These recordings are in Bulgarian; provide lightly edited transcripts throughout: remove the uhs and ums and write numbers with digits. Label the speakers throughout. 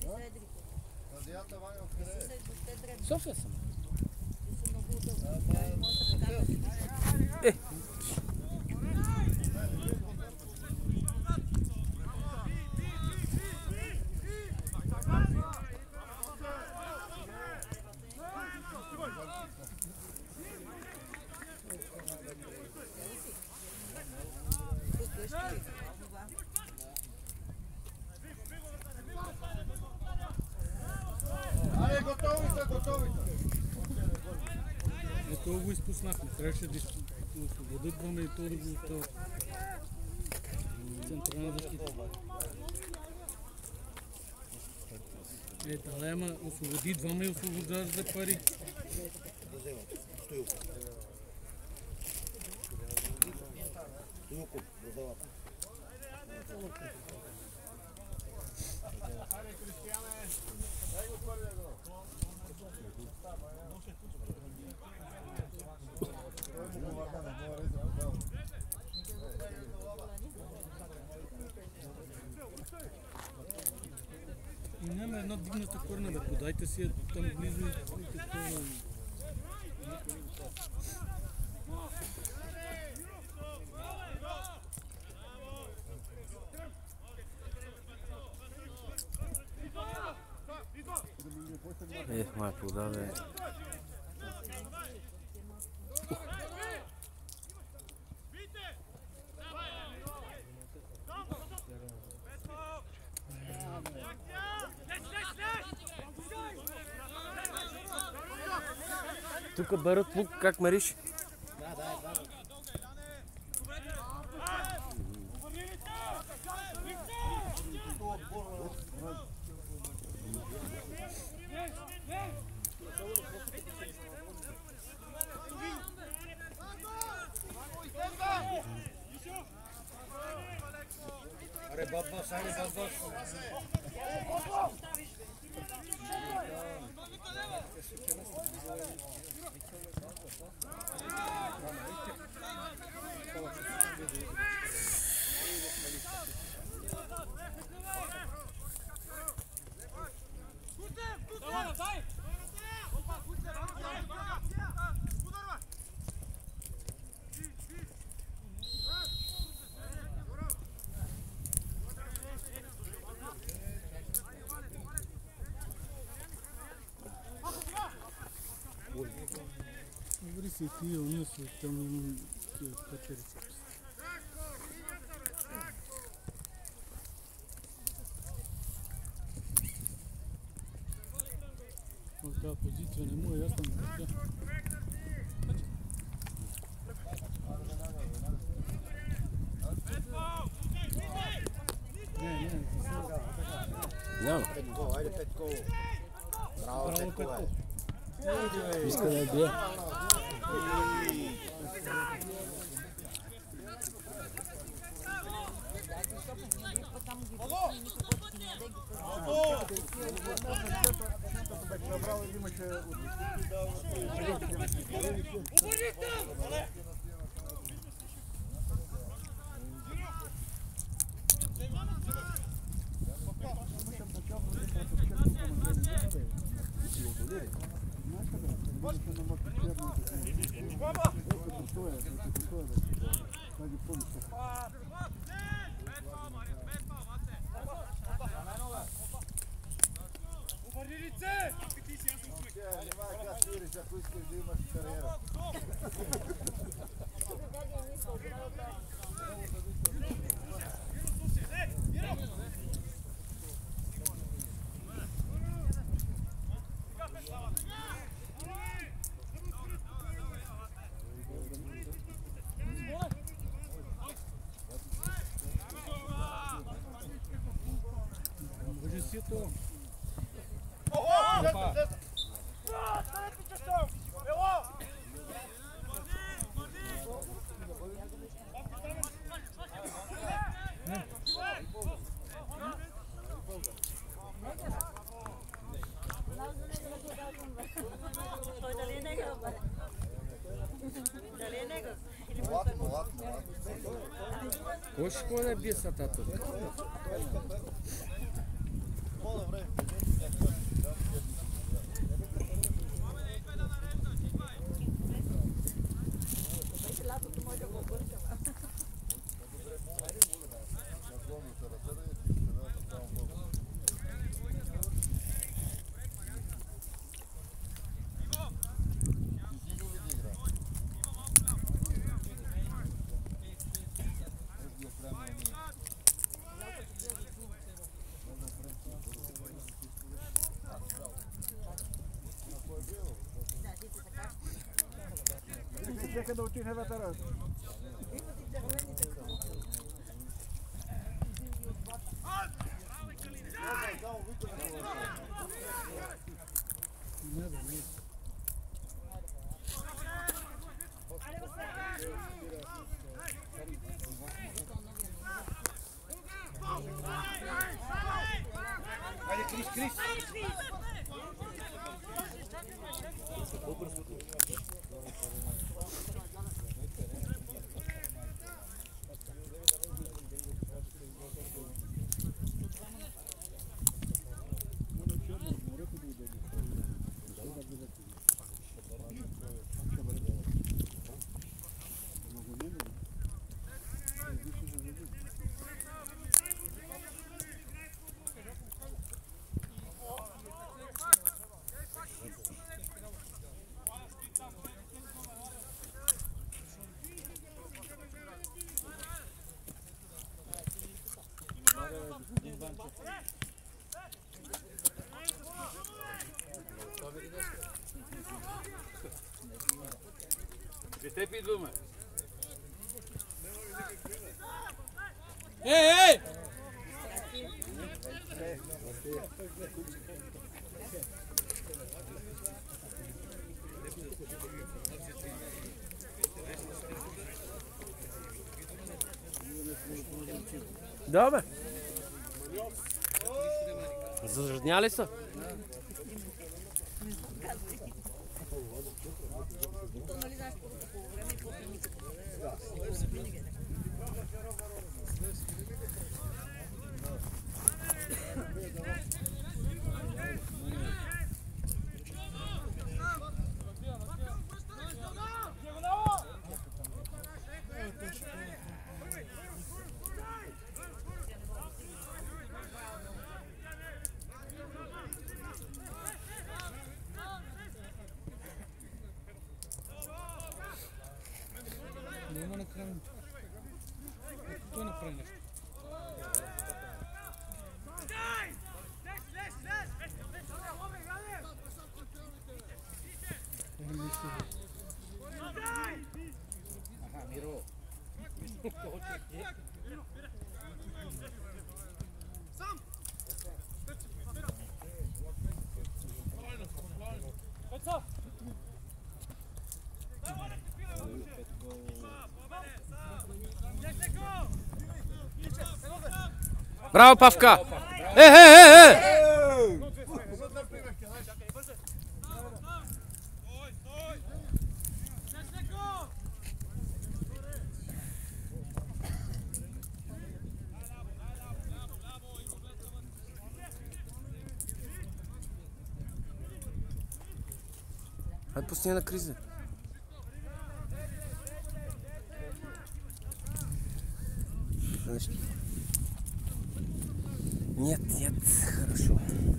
Speaker 1: София съм. Това го изпуснахме. Трябваше да освободят двама и то да го остава. Централна защита. Ама освободи двама и освобождаш за пари. И няма една дигната корна, да подайте си там близо и какво...
Speaker 2: Моя подаде. Тук берат лук, как мериш?
Speaker 3: Аре баббас, аре баббас.
Speaker 1: Говори си ти, уния си, там имам тия качери. Но тази позиция не му е ясна на така.
Speaker 2: Няма.
Speaker 3: Айде Петко. Браво Петко.
Speaker 2: Иска да бие.
Speaker 1: Кой ще ходи да бие са тато?
Speaker 4: Чека да отине ветеран.
Speaker 3: Хайде, Крис, Крис!
Speaker 1: Те идваме. Ей!
Speaker 2: Да, бе. Зажадняли са?
Speaker 1: Няма накрая. Той направи нещо.
Speaker 3: Аха, Миро.
Speaker 2: Браво, Павка! Е! Хайде пусти на криза. Нет, хорошо.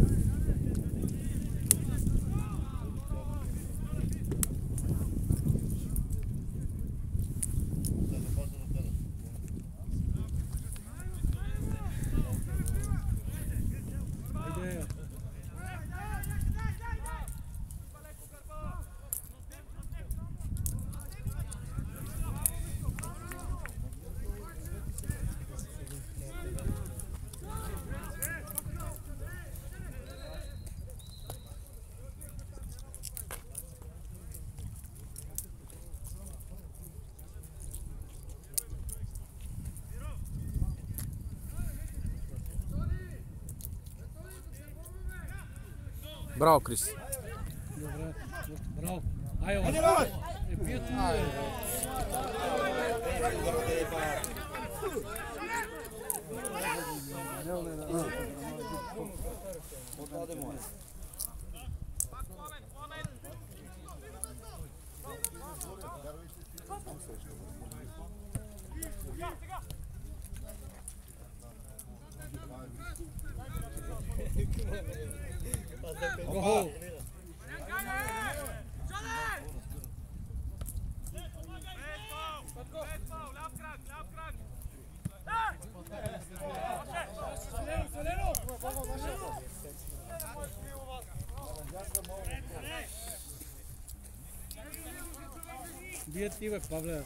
Speaker 1: Айде.
Speaker 2: Браво, Крис.
Speaker 1: Добре. Браво. Айде, пият му. Браво! Бие ти, бе, Павле.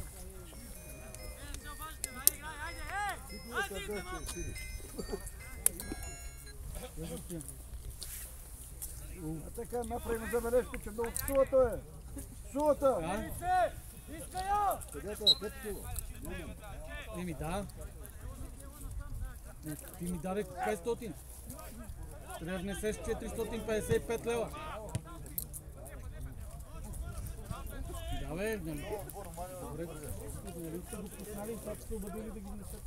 Speaker 4: А така направим забележка, че много псувато е. Псувата! Където е? Където?
Speaker 1: Еми да. Ти ми даде 500. Трябва да внесеш 455 лева. Да бе, добре. Нали сте го пуснали и това сте обадили да ги внесете.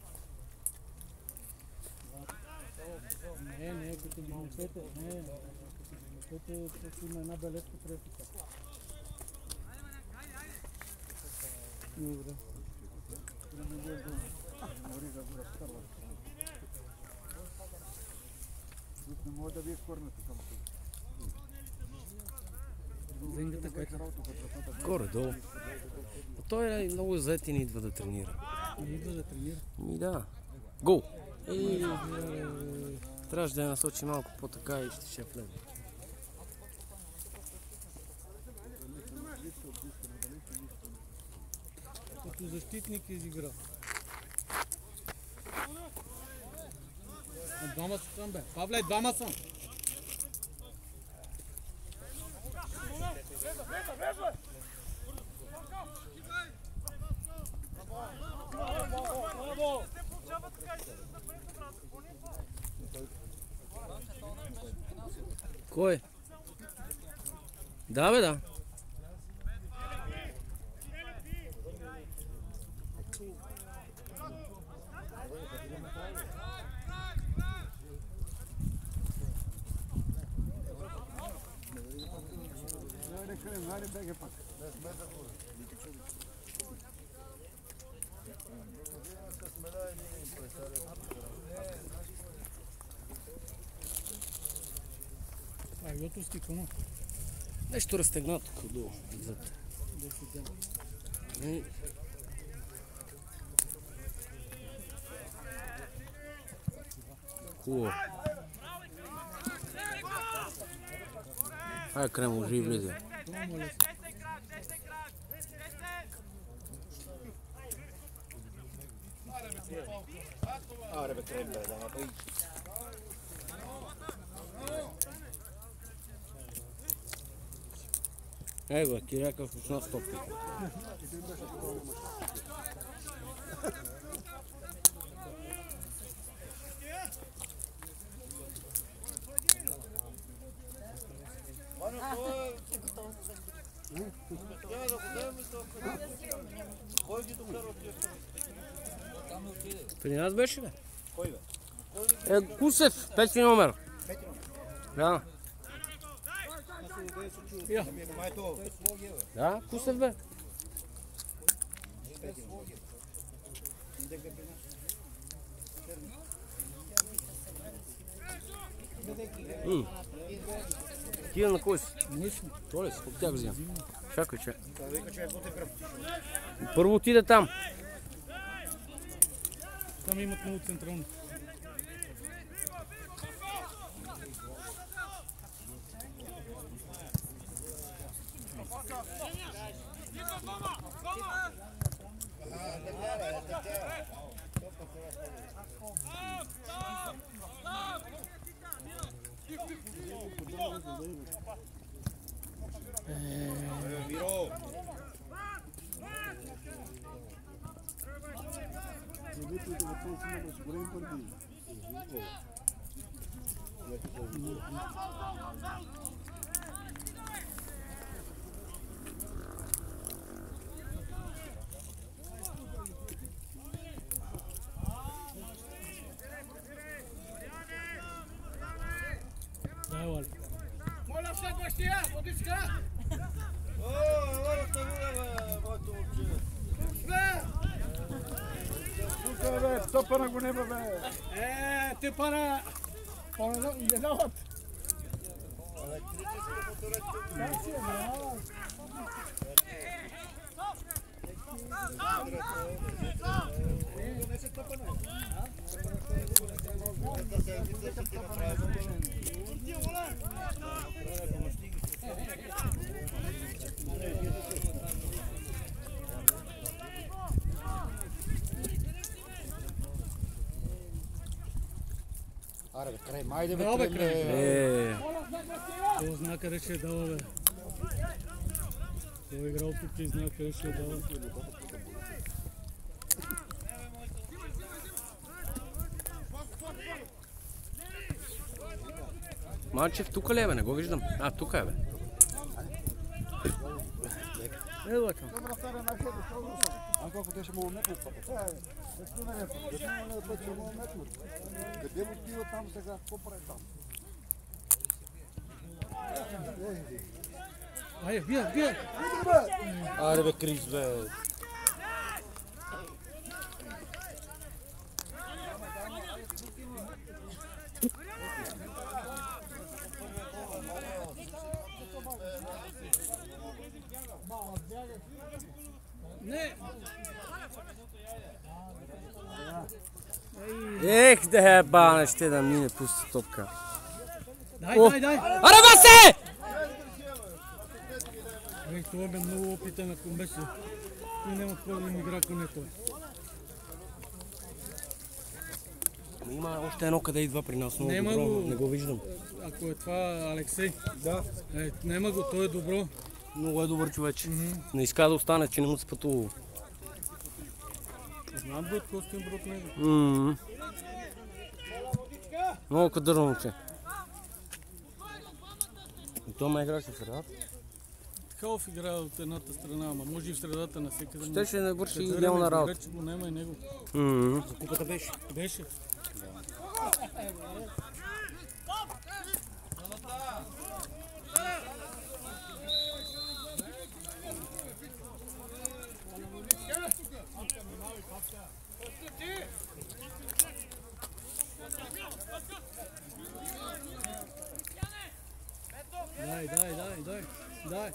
Speaker 1: Не, като ги внесете. Не, като ги внесете, просто има една бележка пресика. Добре.
Speaker 4: Не може да ви е корната към това.
Speaker 1: Зенгата как?
Speaker 2: Горе-долу. Той е много зает и не идва да тренира.
Speaker 1: Не идва да тренира.
Speaker 2: Ми да. Гол! Трябваше да я насочи малко по-така и ще влезе.
Speaker 1: Като защитник изигра. Двама са там, бе. Павле, двама са.
Speaker 2: Кой? Да, бе, да.
Speaker 4: Хайде, беге пак.
Speaker 1: Йотовски коно.
Speaker 2: Нещо разтегнато долу. Отзад. Хубаво. Хайде, Крем, уже и влезе.
Speaker 3: Аре бе, Крем, бе, да направи.
Speaker 2: Его, Киряков пусна стопка. При нас беше, бе?
Speaker 3: Кой, бе?
Speaker 2: Кусев, пети номер. Да. Да, Кусев, бе. Тия на кой си? То ли си? От тях взимам. Чакай, че. Първо отиде там.
Speaker 1: Там имат много централни.
Speaker 3: Моля се, бащия, водичка!
Speaker 4: Тука, бе, стопана го нема, бе.
Speaker 1: Ти пара... Не дават.
Speaker 4: Аре, бе, край, майде, бе,
Speaker 1: Да, бе, край.
Speaker 2: Е,
Speaker 1: Това знае къде ще е дала, бе. Той е играл тук и знае къде ще е дала.
Speaker 2: Манчев тук ли е, бе? Не го виждам. А, тук е, бе.
Speaker 4: Dobra stara na siebie, to rusa. A kako te ще му метнат пътя? Защо не метнат? Защо не метнат, ще му метнат? Къде му отива там сега? Какво прави там?
Speaker 1: Айде, бия, бия!
Speaker 3: Аре бе, Крис, бе.
Speaker 1: Не!
Speaker 2: Ех, да е бана, ще да мине, пусти топка.
Speaker 1: Дай,
Speaker 2: О!
Speaker 1: дай, дай!
Speaker 2: Аре, Васе!
Speaker 1: Това бе много опитен, ако беше. Той няма какво да им игра, ако не той.
Speaker 2: Има още едно къде идва при нас, много
Speaker 1: Нема
Speaker 2: добро,
Speaker 1: го.
Speaker 2: не го виждам.
Speaker 1: Ако е това Алексей.
Speaker 2: Да.
Speaker 1: Нема го, той е добро.
Speaker 2: Много е добър човек. Не иска да остане, че не му се пътува.
Speaker 1: Знам бе от Костин брат него.
Speaker 2: Много кадърно момче. И той ме играше в средата.
Speaker 1: Халф играе от едната страна, ама може и в средата на всеки.
Speaker 2: Ще ще не върши идеална работа.
Speaker 1: Вече го няма и него.
Speaker 2: За купата беше.
Speaker 1: Беше. Дай.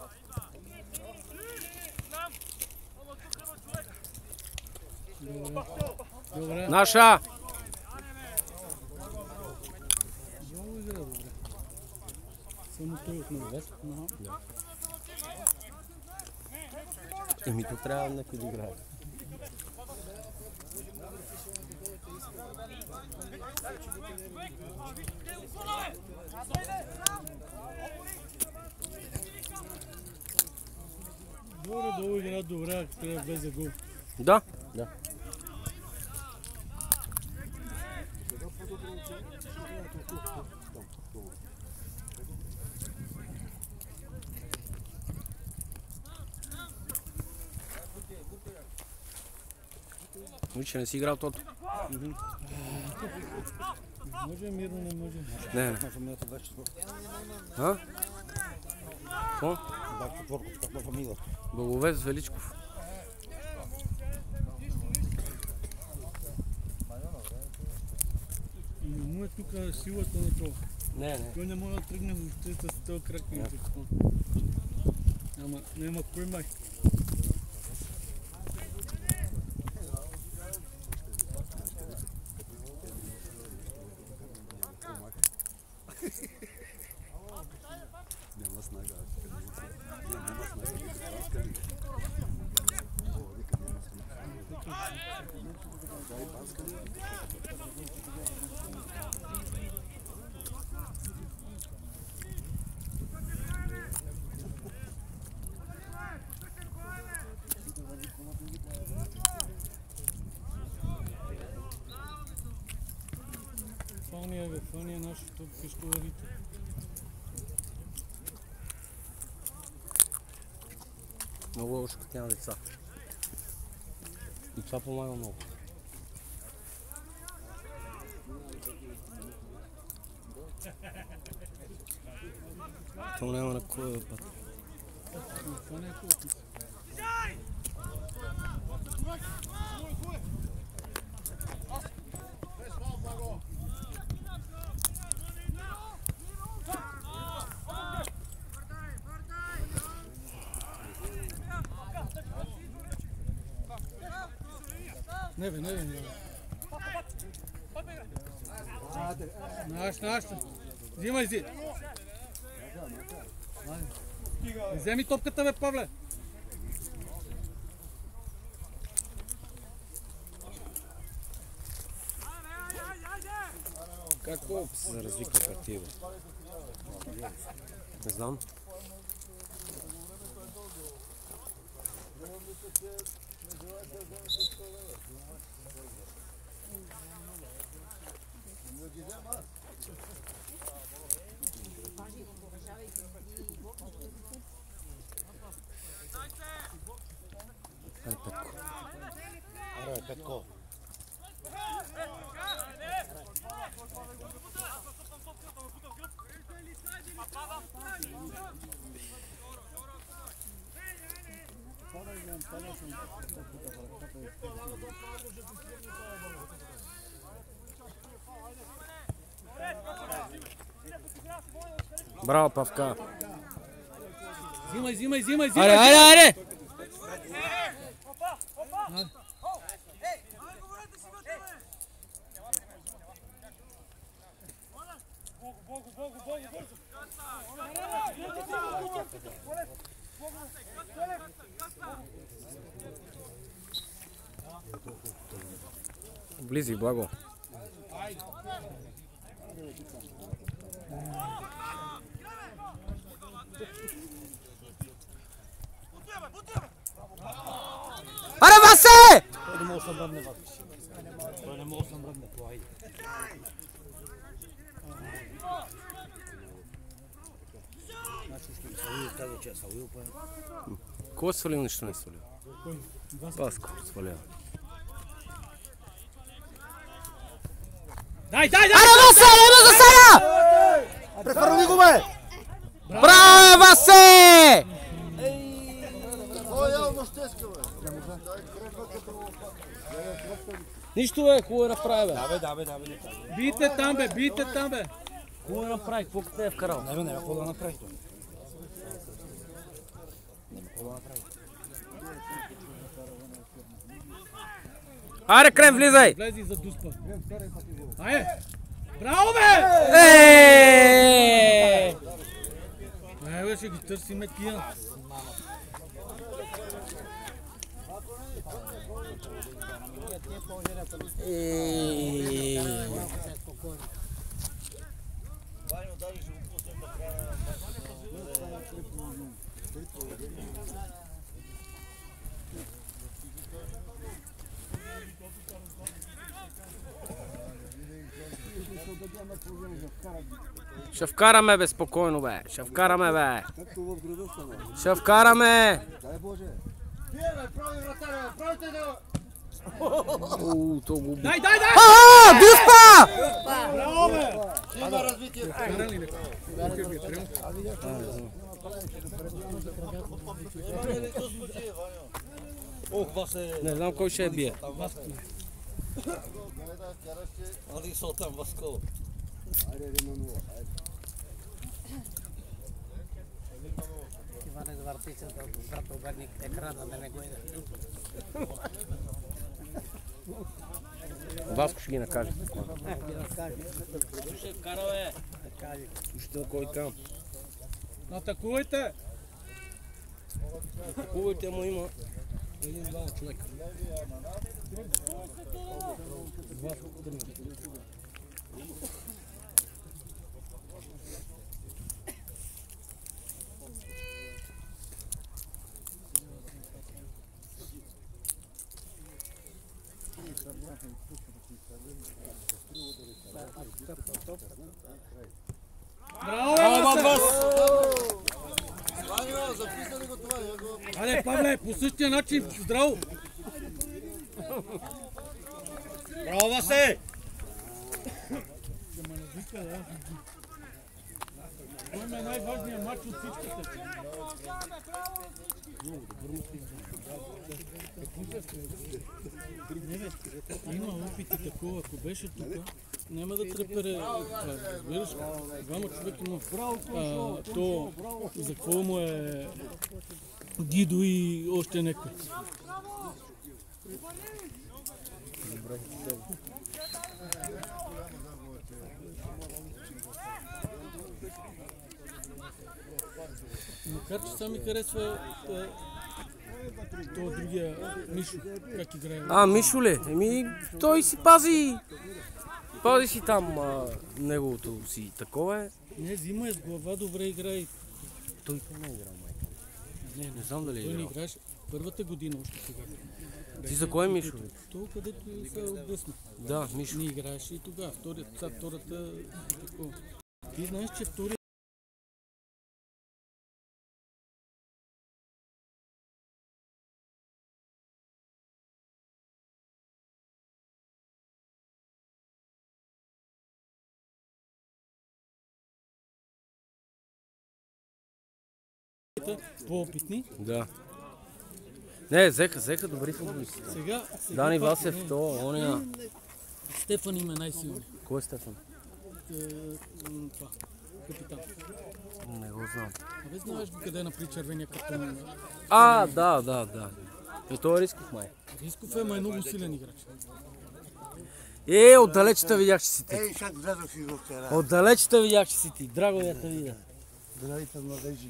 Speaker 1: Добре.
Speaker 2: Наша!
Speaker 1: Много игра, добре. Само той от него.
Speaker 2: Еми, то трябва някой да играе.
Speaker 1: Долу игра добре, ако трябва да влезе гол.
Speaker 2: Да. Да. Виж, не си играл тото.
Speaker 1: Може мирно, не може.
Speaker 2: Не, не. А? Какво? Благовест Величков.
Speaker 1: Не му е тук силата на това.
Speaker 2: Не.
Speaker 1: Той не може да тръгне въобще с този крак. Ама няма кой май. Това е нашето пешковарите.
Speaker 2: Много лошо, като няма деца. И това помага много. То няма на кой да път.
Speaker 1: Това не е хубаво. Не бе. Наш. Взимай си. Вземи топката, бе, Павле.
Speaker 2: Какво се развиква партия, бе? Не знам.
Speaker 3: Аре, Петко.
Speaker 2: Браво, Павка.
Speaker 1: Взимай.
Speaker 2: Аре! Близи, Благо. Аре, Васе!
Speaker 3: Той не мога да се мръдне, Той не мога да се мръдне, плай. Значи ще ги свалил, казва, че е свалил, па.
Speaker 2: Кой свалил, нищо не свалил? Васко свалил.
Speaker 1: Дай!
Speaker 2: Аре, Васе, нема за сега!
Speaker 3: Прехвърли го, бе!
Speaker 2: Браво, Васе!
Speaker 4: Той явно стеска, бе.
Speaker 2: Нищо, бе, хубаво направи, бе.
Speaker 3: Да, бе.
Speaker 1: Бийте там, бе.
Speaker 2: Хубаво направи, какво те е вкарал?
Speaker 3: Не, какво да направи той? Какво да направи?
Speaker 2: Аре, Крем, влизай!
Speaker 1: Влези за дуспа. Айде! Браво, бе! Бе, ще ги търсиме тия.
Speaker 2: Ще вкараме, бе, спокойно, бе. Ще вкараме, бе.
Speaker 4: Както в града са, бе.
Speaker 2: Ще вкараме.
Speaker 4: Дай Боже.
Speaker 3: Прави вратаря, правите да...
Speaker 2: То го...
Speaker 1: Дай!
Speaker 2: Дуспа!
Speaker 1: Браво, бе!
Speaker 3: Има развитие. Ох, Васе.
Speaker 2: Не знам кой ще я бие.
Speaker 3: Али са там, Васко.
Speaker 4: Айде, Риманова, айде.
Speaker 5: Иване Звартица, брат обърни екрана да не го иде.
Speaker 2: Васко ще ги накаже.
Speaker 5: Ще вкара, бе.
Speaker 2: Ще кой там.
Speaker 1: Атакувайте!
Speaker 2: Атакувайте, му има един-два човека.
Speaker 1: Браво, бе!
Speaker 4: Записали го това, я го...
Speaker 1: Айде, Павле, по същия начин, здраво!
Speaker 3: Браво, Васе!
Speaker 1: Това е най-важният матч от всичките. Има опити такова, ако беше тук, няма да трепере. Разбираш, двама човек има. То, за какво му е Дидо и още някой.
Speaker 2: Добре.
Speaker 1: Макар че сами харесва това другия Мишо, как играе.
Speaker 2: Мишо ли? Той си пази си там неговото си такова е.
Speaker 1: Не, взима е с глава, добре играе.
Speaker 2: Той не е играл, майка. Не знам дали е
Speaker 1: Той не
Speaker 2: играл.
Speaker 1: играеше първата година още тогава.
Speaker 2: Ти за кой е Мишо?
Speaker 1: То, където се отблъсна.
Speaker 2: Да, Мишо.
Speaker 1: Не играеше и тогава. Втората... Ти знаеш, че втория... по-опитни.
Speaker 2: Да. Не, взеха добри футболисти.
Speaker 1: Сега
Speaker 2: Дани
Speaker 1: пак
Speaker 2: Васев,
Speaker 1: не.
Speaker 2: то, оня.
Speaker 1: Стефан им е най-силен.
Speaker 2: Кой е Стефан?
Speaker 1: Това. Капитан.
Speaker 2: Не го знам.
Speaker 1: Абе, знаеш го къде напри червения картон?
Speaker 2: Да. Това е Рисков май.
Speaker 1: Рисков е, ма е много силен играч.
Speaker 2: Отдалеч те видях, че си ти.
Speaker 4: Ей, сега влязох си в тера.
Speaker 2: Отдалеч те видях, че си ти. Драго да те видя.
Speaker 4: Здравейте, младежи.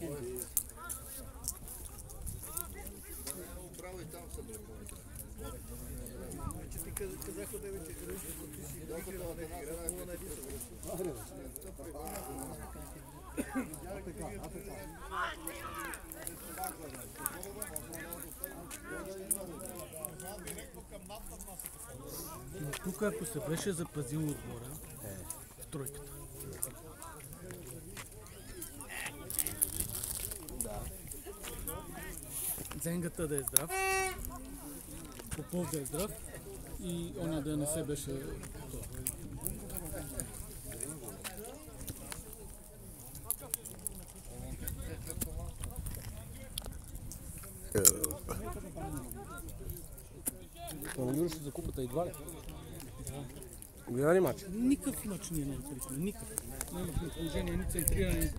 Speaker 1: Но тук, ако се беше запазил отбора, в тройката. Зенгата да е здрав, Попов да е здрав и оня да не се беше това.
Speaker 2: Тренираш за купата едва ли? Гледа ли матч?
Speaker 1: Никакъв мач ние не направихме, никакъв. Нямахме положение, ни центриране.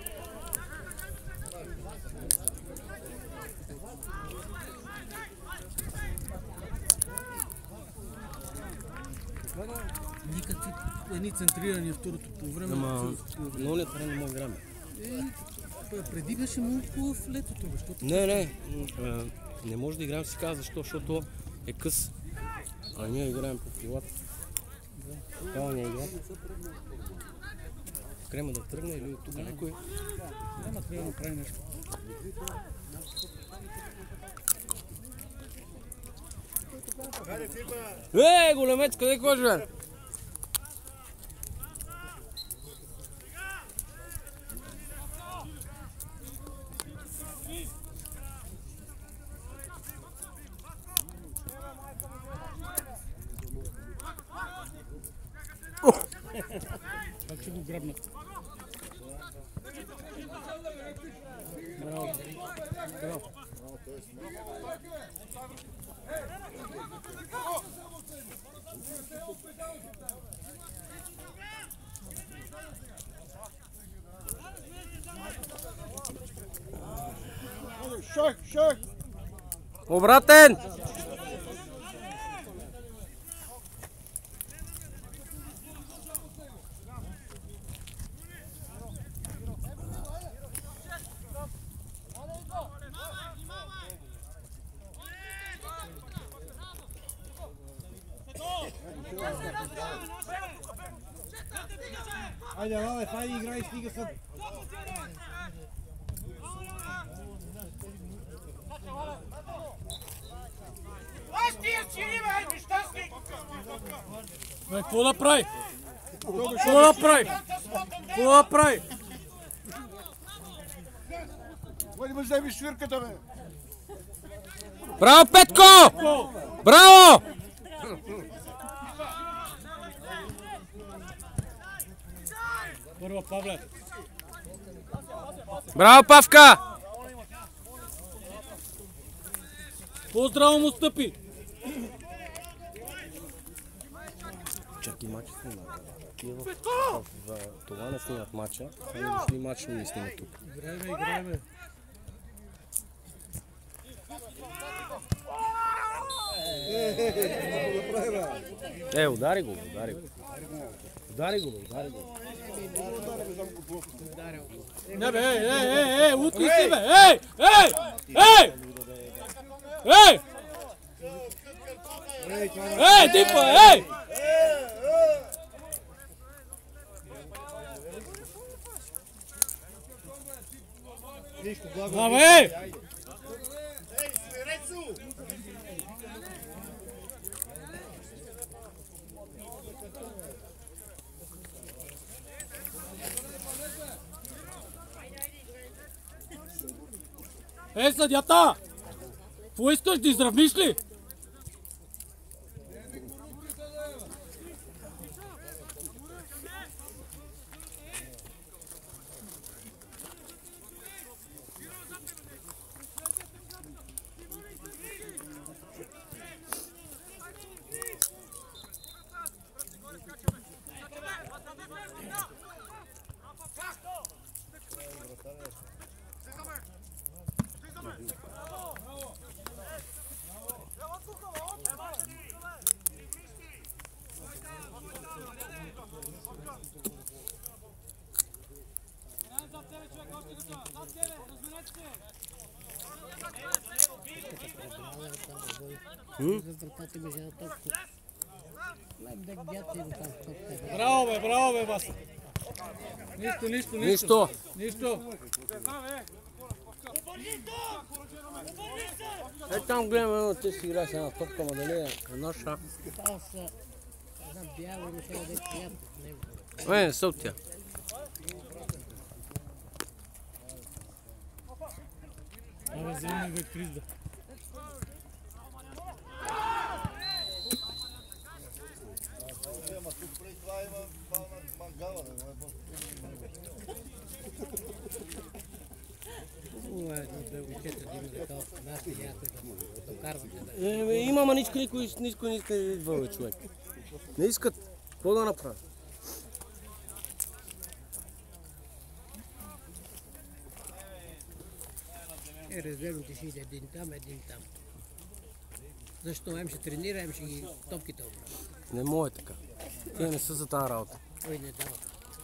Speaker 1: Никакви едни центрирания второто по време.
Speaker 2: Но не трябва да му играме.
Speaker 1: Преди беше много хубав летото, защото...
Speaker 2: Не може да играем, си казва защо, защото е къс. А ние играем по крилата. Такава не игра. Крема да тръгне или от тук някой.
Speaker 1: Няма трябва да направи нещо.
Speaker 2: Големец, къде ходиш, бе?
Speaker 1: Как ще го грабнат? Браво. Браво.
Speaker 4: Шах!
Speaker 2: Обратен!
Speaker 3: Ajde, Lale, ajde igraj, stiga sad.
Speaker 1: Какво да прави? Какво да прави? Какво да прави?
Speaker 4: Води ме вземи свирката, бе!
Speaker 2: Браво, Петко! Браво!
Speaker 1: Първа, Павле.
Speaker 2: Браво, Павка!
Speaker 1: По-здраво му стъпи!
Speaker 2: Чакай, матча снимат. В това не снимат матча, ами дошли матч не снимат тук.
Speaker 1: Играй, бе.
Speaker 2: Удари го, удари го. Удари го, удари го.
Speaker 1: Не бе, ей, утли си бе, ей! Дипа, ей! Абе! Съдята! Какво искаш, да изравниш ли? Браво бе, Васа. Нищо.
Speaker 2: Там гледаме, ти си играеш една топка, ма дали е наша. Не са от тя.
Speaker 1: Абе, вземи бе, Кризда.
Speaker 2: Има, ма никой не иска да идва, човек. Не искат. Какво да направи?
Speaker 5: Резервните ще иде един там. Защо? Ем ще тренира, ем ще ги топките оправи.
Speaker 2: Не може така. Те не са за тази работа.
Speaker 5: Ой, не дава.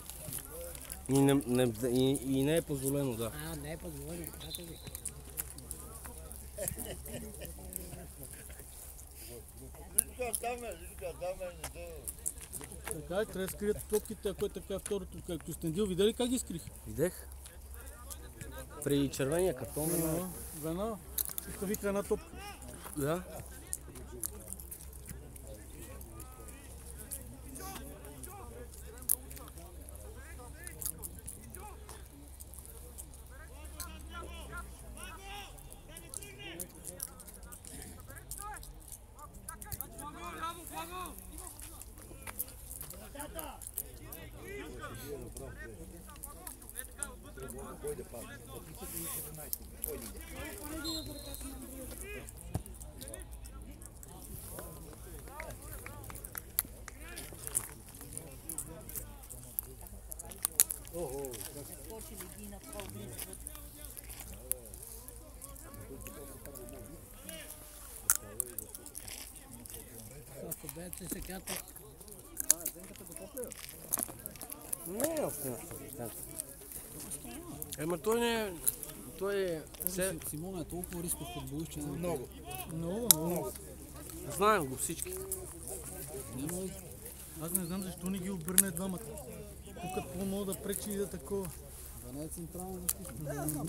Speaker 2: И не е позволено, да.
Speaker 5: Не е позволено, така ви.
Speaker 1: Така е, трябва да скрият топките, ако е така второто, както Стендил. Видели как ги скрих?
Speaker 2: Видех. При червения картон.
Speaker 1: Веднага. Вика една топка.
Speaker 2: Да. Не е остина. Ема той не е... Той е...
Speaker 1: Симона е толкова рисков футболист, че
Speaker 3: Много.
Speaker 1: Много.
Speaker 2: Знаем го всички.
Speaker 1: Аз не знам защо не ги обърне двамата. Тук по-много да пречи и да такова. Да не е централно защита.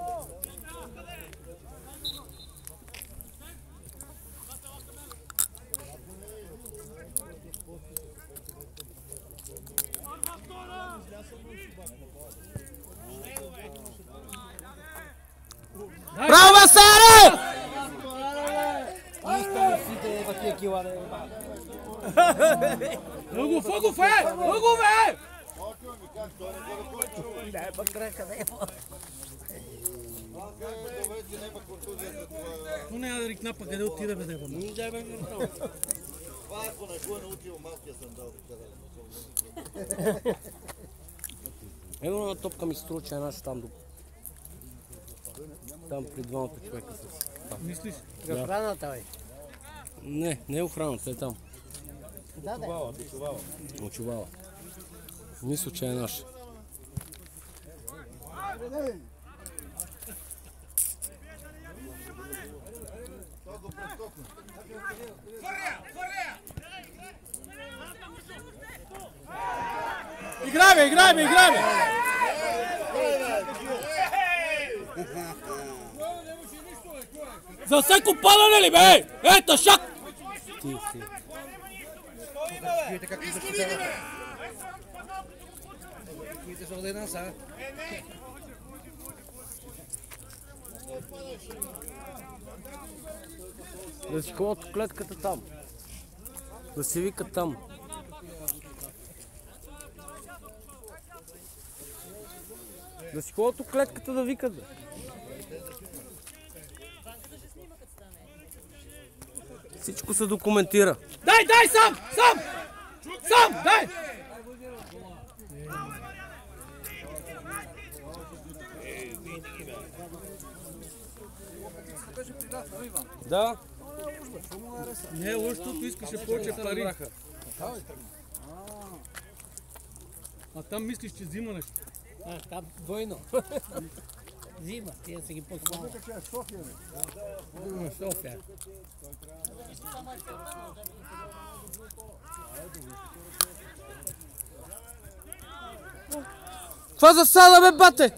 Speaker 2: Браво, Васаре!
Speaker 1: Ъгов е! Ъгов е! Но няма да рикна, пък къде отида бе, деба?
Speaker 4: Ако не го е научил, малкия съм дал.
Speaker 2: Ево на топка ми се струва, че една ще там Там при двамата човека с...
Speaker 1: Мислиш?
Speaker 5: Графраната, бе.
Speaker 2: Не е охраната, е там. Очувала. Мисля, че е наш.
Speaker 1: Играме! За всеко падане ли, бе? Ето, шак!
Speaker 5: Видите са от са.
Speaker 2: Да си ходят в клетката там. Да си викат там. Да си ходят в клетката да викат. Всичко се документира.
Speaker 1: Дай, сам, дай!
Speaker 2: Да.
Speaker 1: Не е лошо, защото искаше повече пари. А там мислиш, че взима нещо.
Speaker 5: Там двойно. Зима, тия са ги послали. София.
Speaker 2: Каква засада, бе, бате?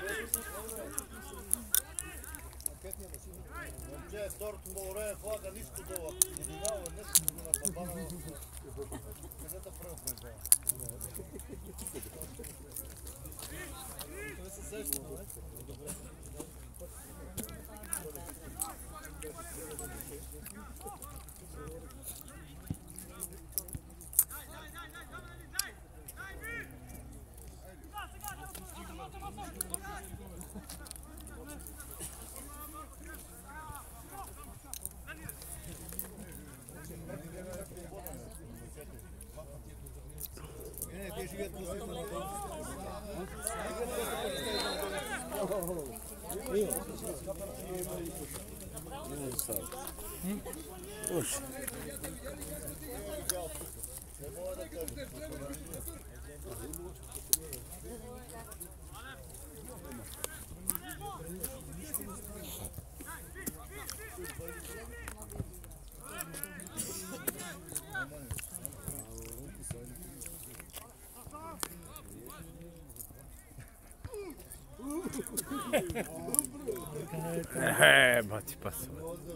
Speaker 2: Бати пасва.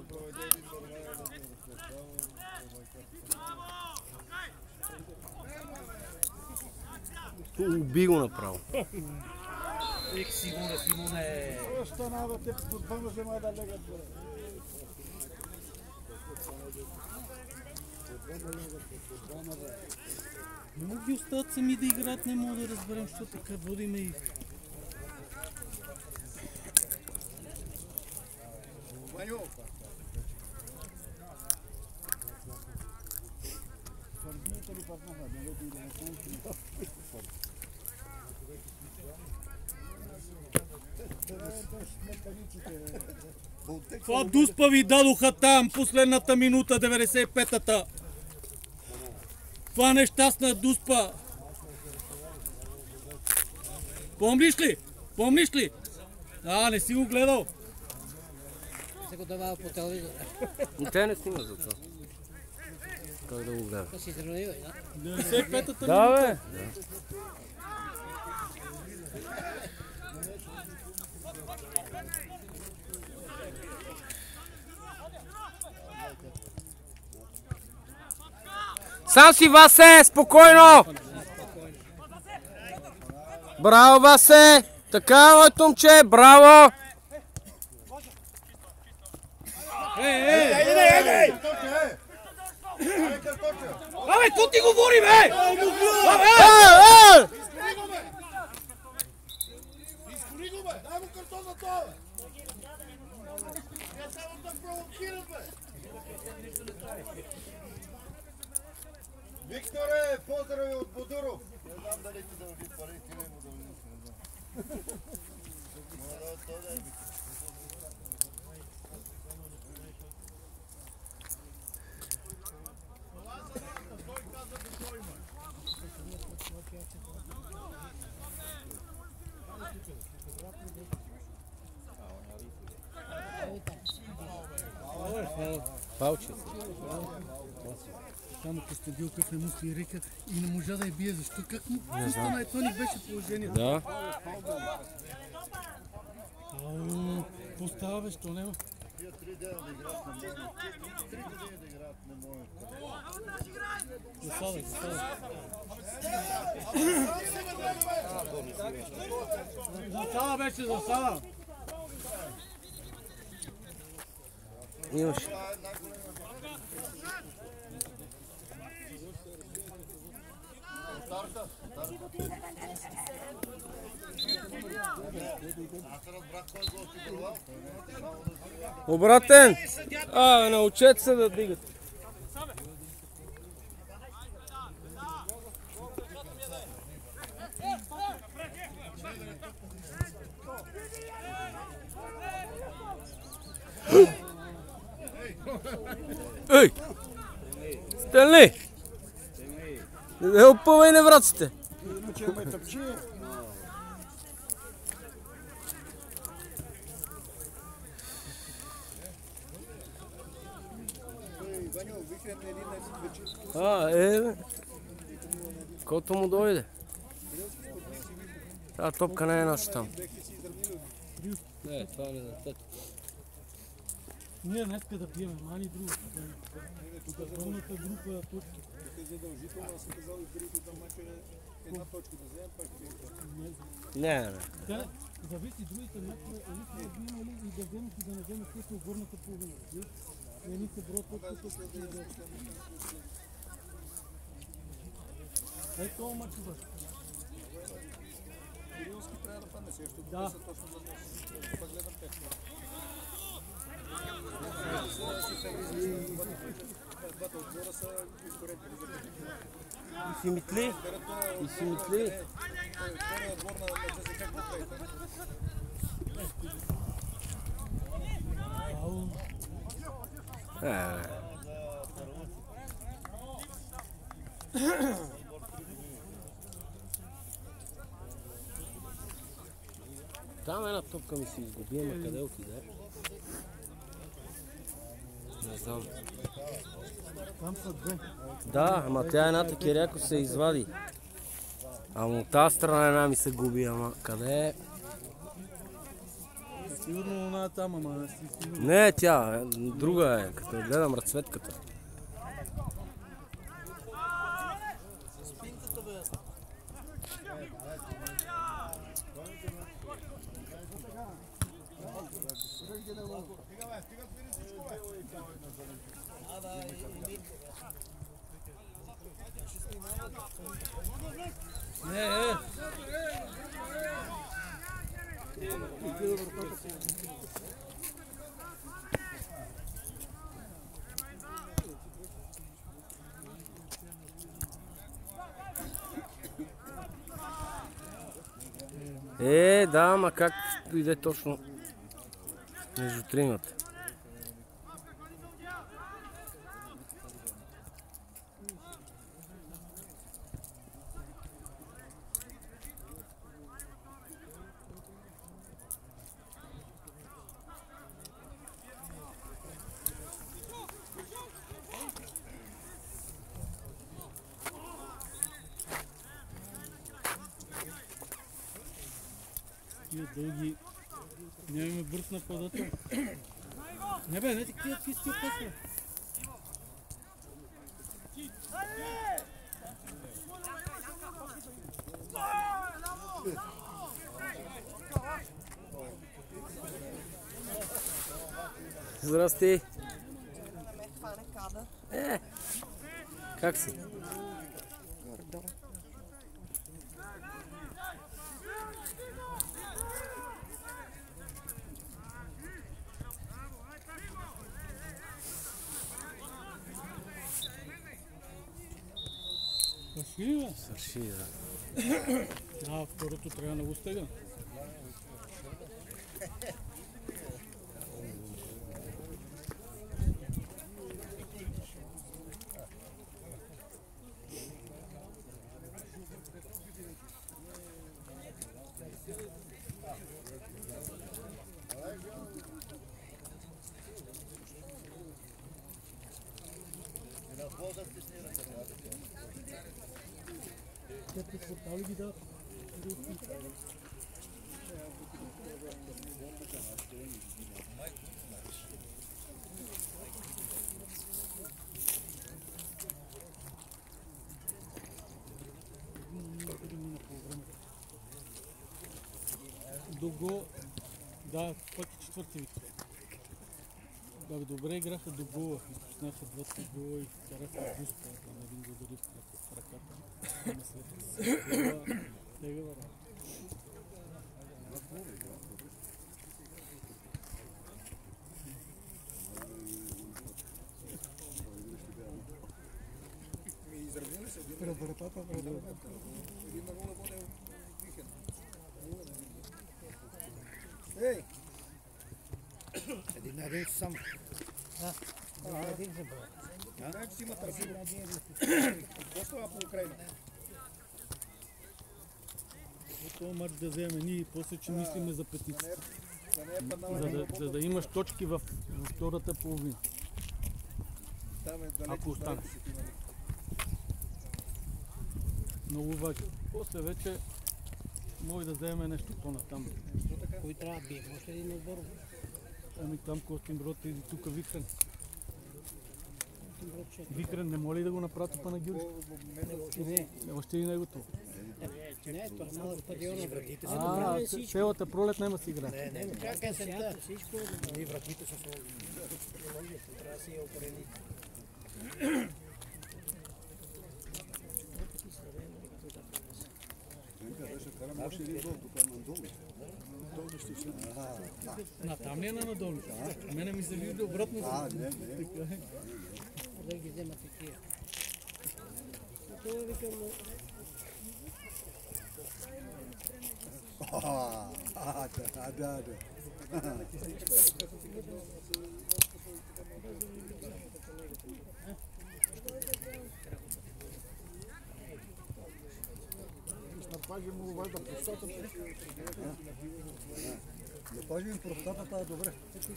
Speaker 2: Уби го направо.
Speaker 5: Симоне.
Speaker 4: Останавате под помощта да легат.
Speaker 1: Не мога ги остават сами да играят, не мога да разберем, що така водиме и... Това дуспа ви дадоха там, последната минута, 95-та. Това нещастна дуспа. Помниш ли? А, не си го гледал.
Speaker 5: Се го давава по телевизора.
Speaker 2: Те не снимат за това. Как да го гледа?
Speaker 5: То си тренира, да?
Speaker 1: 95-та
Speaker 2: Да,
Speaker 1: минута.
Speaker 2: бе. Сам си, Васе! Спокойно! Браво, Васе! Така, моето момче! Браво!
Speaker 1: Абе, какво ти говори, бе?
Speaker 4: Изкори го, бе! Дай му картон на това, бе! Я само да провокирам, бе! Викторе, поздрави от Бодуров! Не знам дали ти дължи пари, ти не му дължи, не знам.
Speaker 2: Палче.
Speaker 1: Само Костадилков не му си река и не можа да я бие. Защо? Как му стана? То ни беше положението.
Speaker 2: Да.
Speaker 1: Постава бе, що няма?
Speaker 4: Тия 3 дена да играят не могат. 3 години да играят не могат.
Speaker 1: Засада. Засада беше, засада.
Speaker 2: Имаш. Обратен! Научете се да дигат. Ей! Стенли! Не опъвай невраците!
Speaker 4: Иначе ме тъпчи. Ваню, викай на един вечер.
Speaker 2: Колкото му дойде. Тази топка не е наша там. Не, това не е за теб.
Speaker 1: Ние днеска да пиеме, мани друго. Пълната група турки.
Speaker 4: Задължително, аз съм казал и другите там мачове една точка да вземем, пак
Speaker 2: Не.
Speaker 1: Да, зависи другите мачове, или са да имали и да вземат и да не вземат късно горната половина. Едни се броят точка и да. Ето това мач това.
Speaker 4: Кирилски трябва да падне сега, защото
Speaker 1: Да.
Speaker 4: те са точно за нас. Пак гледам техно. Двата отбора са изкоректни.
Speaker 2: И си митли.
Speaker 4: Втория отбор на ЦСКА какво правите?
Speaker 2: Там една топка ми се изгуби, ама къде отиде? Не знам.
Speaker 1: Там са две.
Speaker 2: Да, ама тя едната киряко се извади. Ама от тази страна една ми се губи, ама къде е?
Speaker 1: Сигурно она там, ама не си сигурно.
Speaker 2: Не, тя, друга е, като гледам разцветката. Да, ама как дойде точно между тримата?
Speaker 1: Тия дълги... Нямаме бърз нападател. Не бе, не такива чисти опасни.
Speaker 2: Здрасти! Как си?
Speaker 1: Свърши, бе?
Speaker 2: Свърши, да.
Speaker 1: Второто трябва да го стега. Те портали ги дават. Дого, да, пак и четвърти вид. Добре играха до гола, изпуснаха двата гола и караха буста, там един го удари в ръката. На след тегава работа.
Speaker 4: Пред вратата, един на воля воде вихен. Ей! Един на един само.
Speaker 5: Един се бъде.
Speaker 4: Знаеш, че си има търсиво. Какво става по Украина?
Speaker 1: Това мач да вземе ние и после, че мислиме за петица.
Speaker 4: Да не е паднала.
Speaker 1: За да имаш точки във втората половина.
Speaker 4: Там е далеч.
Speaker 1: Ако остане. Много важно. После вече може да вземем нещо по-натам.
Speaker 5: Кой трябва да бие? Може ли един отбор?
Speaker 1: Ами там Костин Брод и тук Викрен. Викрен не моли да го направи Панагюрич?
Speaker 5: Не,
Speaker 1: Още и него това.
Speaker 5: не, това е малък стадион. Вратите са
Speaker 1: А,
Speaker 5: направили всичко.
Speaker 1: целата пролет няма си играе.
Speaker 5: Не, чакай се, всичко. И вратите са сложени. Трябва да си я опрени.
Speaker 4: Още един гол тук надолу.
Speaker 1: На там ли е на надолу? А мене ми се вижда обратно.
Speaker 4: Не.
Speaker 5: Да ги вземат такива. Това викам...
Speaker 4: Да. Напажи му валда простата. Напажи им простата, това е добре.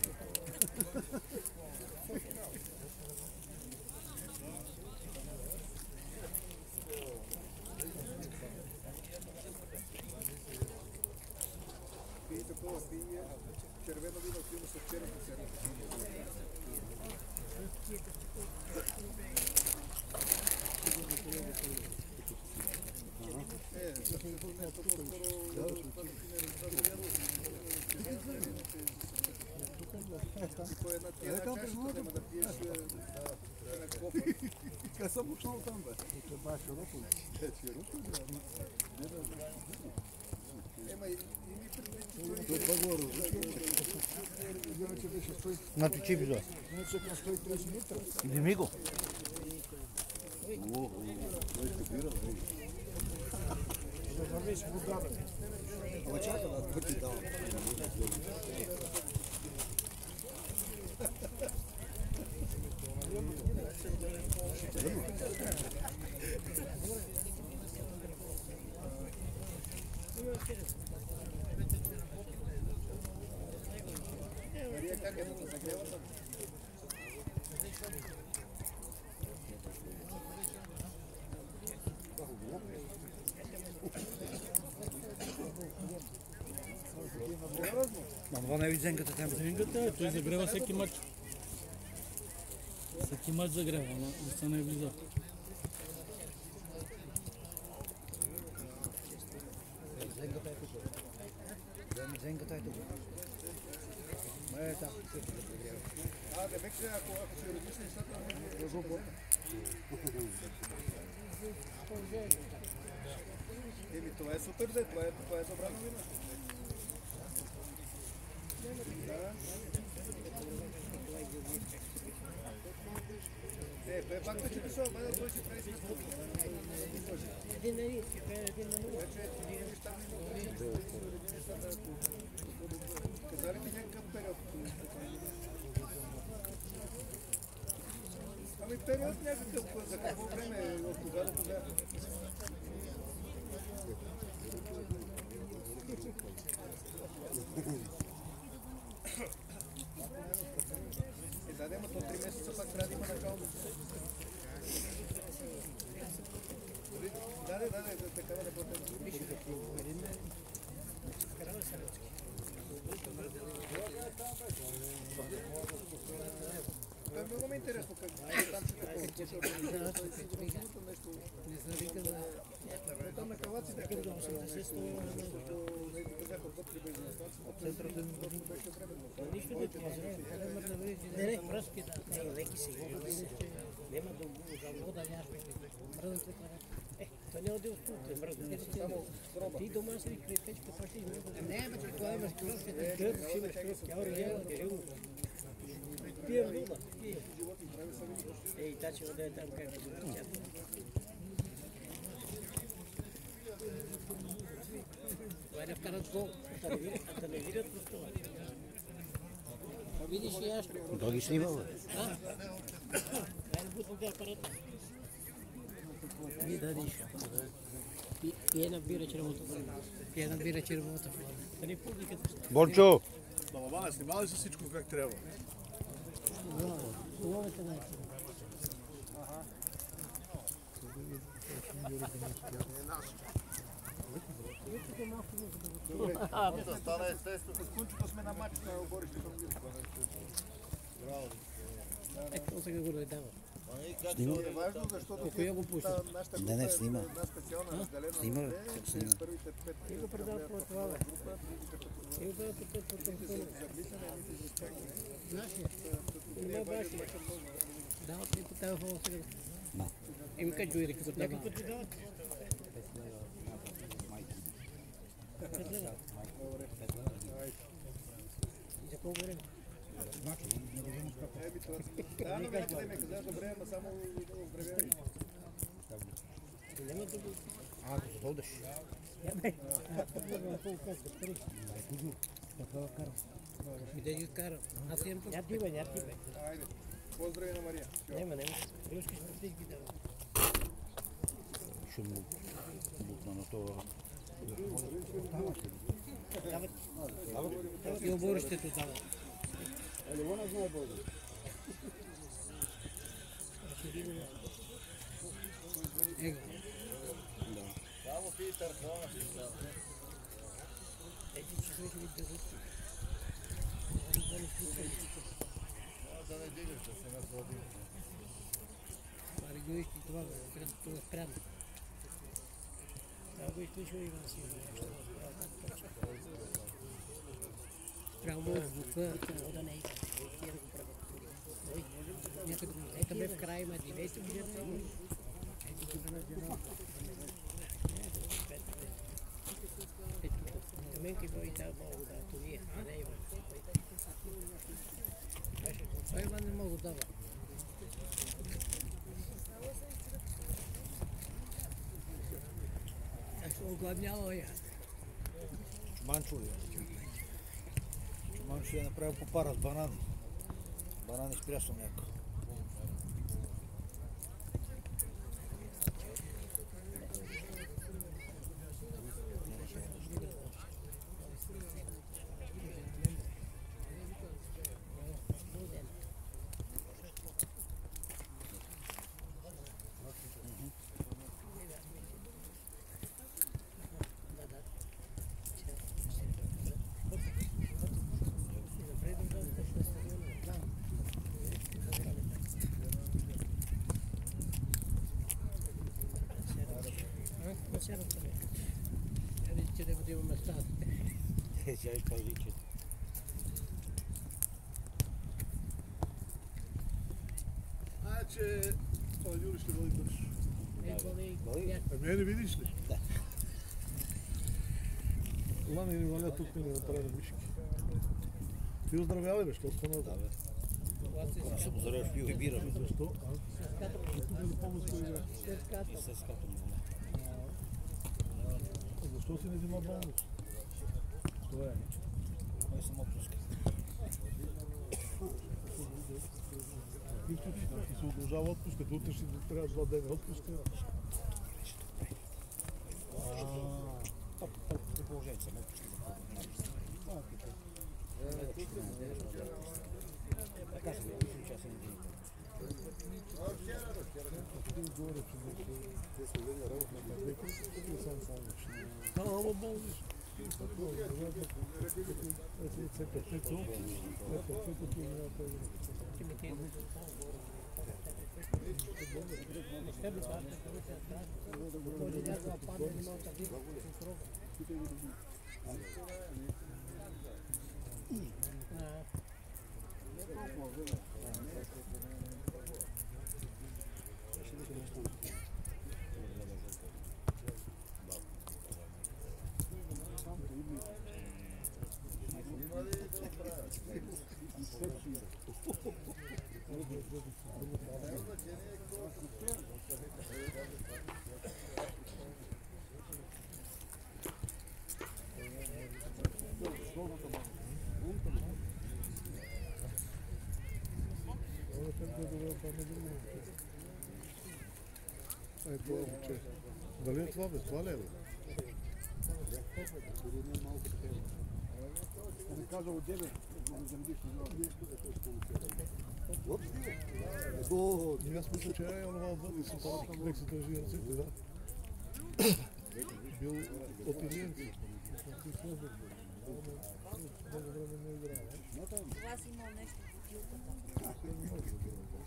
Speaker 4: Пий такова, пий червено вино, пиво с червено сено. Kad sam ušao tam, i to baš široko. Široko,
Speaker 3: Значи че било?
Speaker 4: Значи на 130 метра.
Speaker 3: Не ми го.
Speaker 4: Да вървиш водата. Ама чака да твърди дава. Мария, как е да загрева съм?
Speaker 3: Ма това не е зенката там.
Speaker 1: Зенгата е, той загрева всеки матч. Всеки матч загрева, но не се не е влизал.
Speaker 3: Зенката е тук. Зенката е тук. Е, там.
Speaker 4: Демек се, ако се родиш нещата, не го Еми, това е супер, това е забрано вино. Той пак да ти писал, бъде той си прави сметка.
Speaker 5: Един на нула.
Speaker 4: Казали ти някакъв период? Ами период някакъв, за какво време, от кога до кога? Да, но то 3 месеца пак трябва да има начало. Да, така
Speaker 5: до 80 100 нищо да ти не, пръски да, не, леки си, няма да вода някакви, мръдната кара. Това няма да успуте, мръдната. Ти дома си крепечка, това ще измърда. Не, бе, това имаш кръв, ще имаш кръв, тя оригела, дерило. Пием вода, пием. Ей, та че вода е там, как да го тяпа. Това е да вкарат гол, да не видят просто. Видиш ли аз?
Speaker 3: Той ги снимал, бе.
Speaker 5: Дай да бутам да апарата. Ви дадиш. Пие на бира червоната форма. Пие на бира червоната форма. Да не публиката.
Speaker 3: Бончо!
Speaker 4: Балабана, снимал ли си всичко как трябва?
Speaker 5: Ловете най-ценно.
Speaker 4: Да стана естествено. С Кунчето сме на матч на оборище към Гирко. Браво.
Speaker 5: Ето сега го дойдава.
Speaker 4: Снима? Е важно, защото
Speaker 5: Коя го пуща?
Speaker 3: Не, снима.
Speaker 4: една специална разделена.
Speaker 3: Снима, снима.
Speaker 4: Първите 5
Speaker 5: Ти го предава по това, бе. Ти го предава по телефона. Нашия. Има вашия. Дават ли по телефона сега?
Speaker 3: Да.
Speaker 5: Еми къде дойде като някакъв път ти дават? И за колко време?
Speaker 4: Да, но бяха да ме казаш добре, ама само време.
Speaker 5: Няма да го...
Speaker 3: Ако се дойдеш.
Speaker 5: Иде ги карам. Аз имам тук. Няма ти бе.
Speaker 4: Айде, поздрави на Мария.
Speaker 5: Няма. Рускиш против ги дава.
Speaker 3: Ще му бутна на това.
Speaker 5: И оборището дават.
Speaker 4: Елевона знае Боже.
Speaker 5: Его.
Speaker 4: Само Питър, хвана.
Speaker 5: Ети че се ги дадат.
Speaker 4: Да не дигаш, да се наслади.
Speaker 5: Пари го изки това, това е спрямо. Да го изключва и вас. Спрямо звука, да не е. Тия да го правят. Някъде го ето бе в край, има дивейте го жена. Ето тук на жена. Ето тук. Каменки бой да мога да това, а не има. Това Иван не мога да дава. Как се огладнява я?
Speaker 3: Чуманчо ли? Чуманчо е направил попара с банани. Банани с прясно мляко.
Speaker 5: Че да бъдем местата.
Speaker 3: Сега и кажи, че...
Speaker 4: Че това Юри ще бъде бързо. Мене видиш ли?
Speaker 3: Да.
Speaker 4: Лани ни валя тук, не направи мишки. Ти оздравявай, бе, що стана?
Speaker 3: Да, бе. Когато се позореш пиво и бира, бе.
Speaker 4: Защо? Тук да помощ кой бе.
Speaker 3: И с като му.
Speaker 4: Защо си не взима бонус? Това е.
Speaker 3: Кой съм отпуска?
Speaker 4: Нищо, че ти се удължава отпуска, утре ще трябва 2 дена отпуска.
Speaker 3: При положение съм отпуска за така се да виждам, че аз съм един.
Speaker 4: Ама болниш.
Speaker 5: Ще би това, този някога падне, не мога да видя,
Speaker 4: Дали е това, бе? Това ли е, бе? Не каза от 9, аз мисля, че е онова отвън и се държи ръцете, да. Бил от Илиенци.
Speaker 6: Това си имал нещо в бутилката.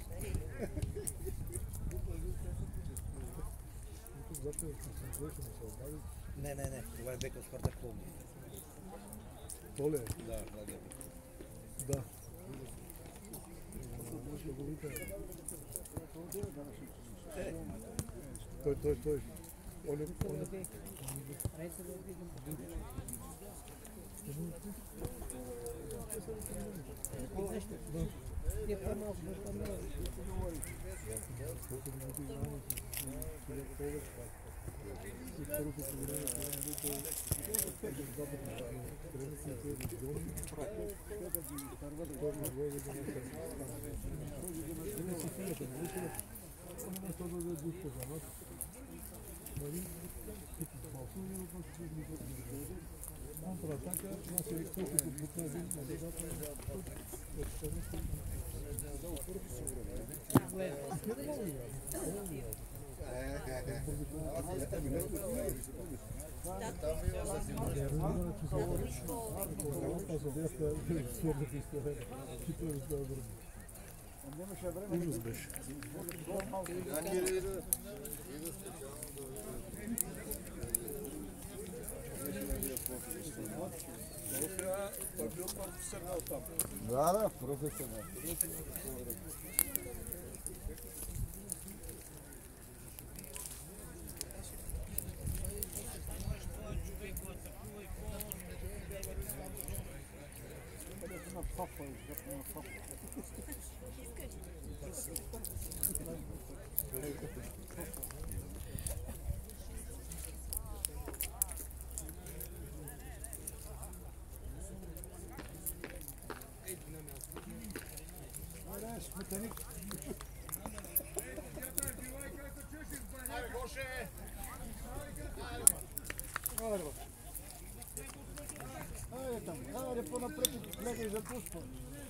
Speaker 3: Не, това е бека от Спартак Пловдив.
Speaker 4: То ли е?
Speaker 3: Да, младия.
Speaker 4: Да. Той. Ужас беше. Да, професионал. Айде там, айде по-напред и гледай за пусто.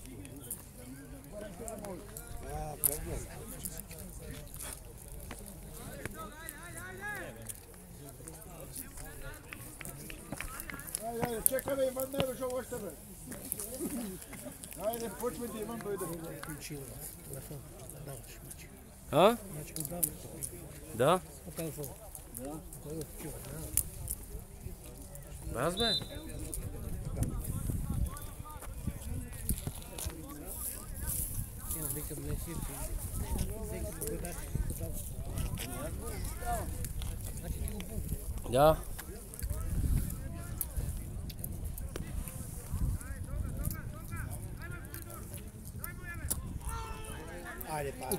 Speaker 4: Айде, чекай бе, Иван не беше още бе. Айде, почвайте, Иван дойде.
Speaker 5: Включил телефон, даваш мачи.
Speaker 2: А?
Speaker 5: Значи отдаваш.
Speaker 2: Да?
Speaker 5: По телефон. Да. Той е включил, да.
Speaker 2: Аз бе?
Speaker 5: Я викам не си. Викам го даш. Значи ти го бул.
Speaker 2: Да.
Speaker 3: Айде, па.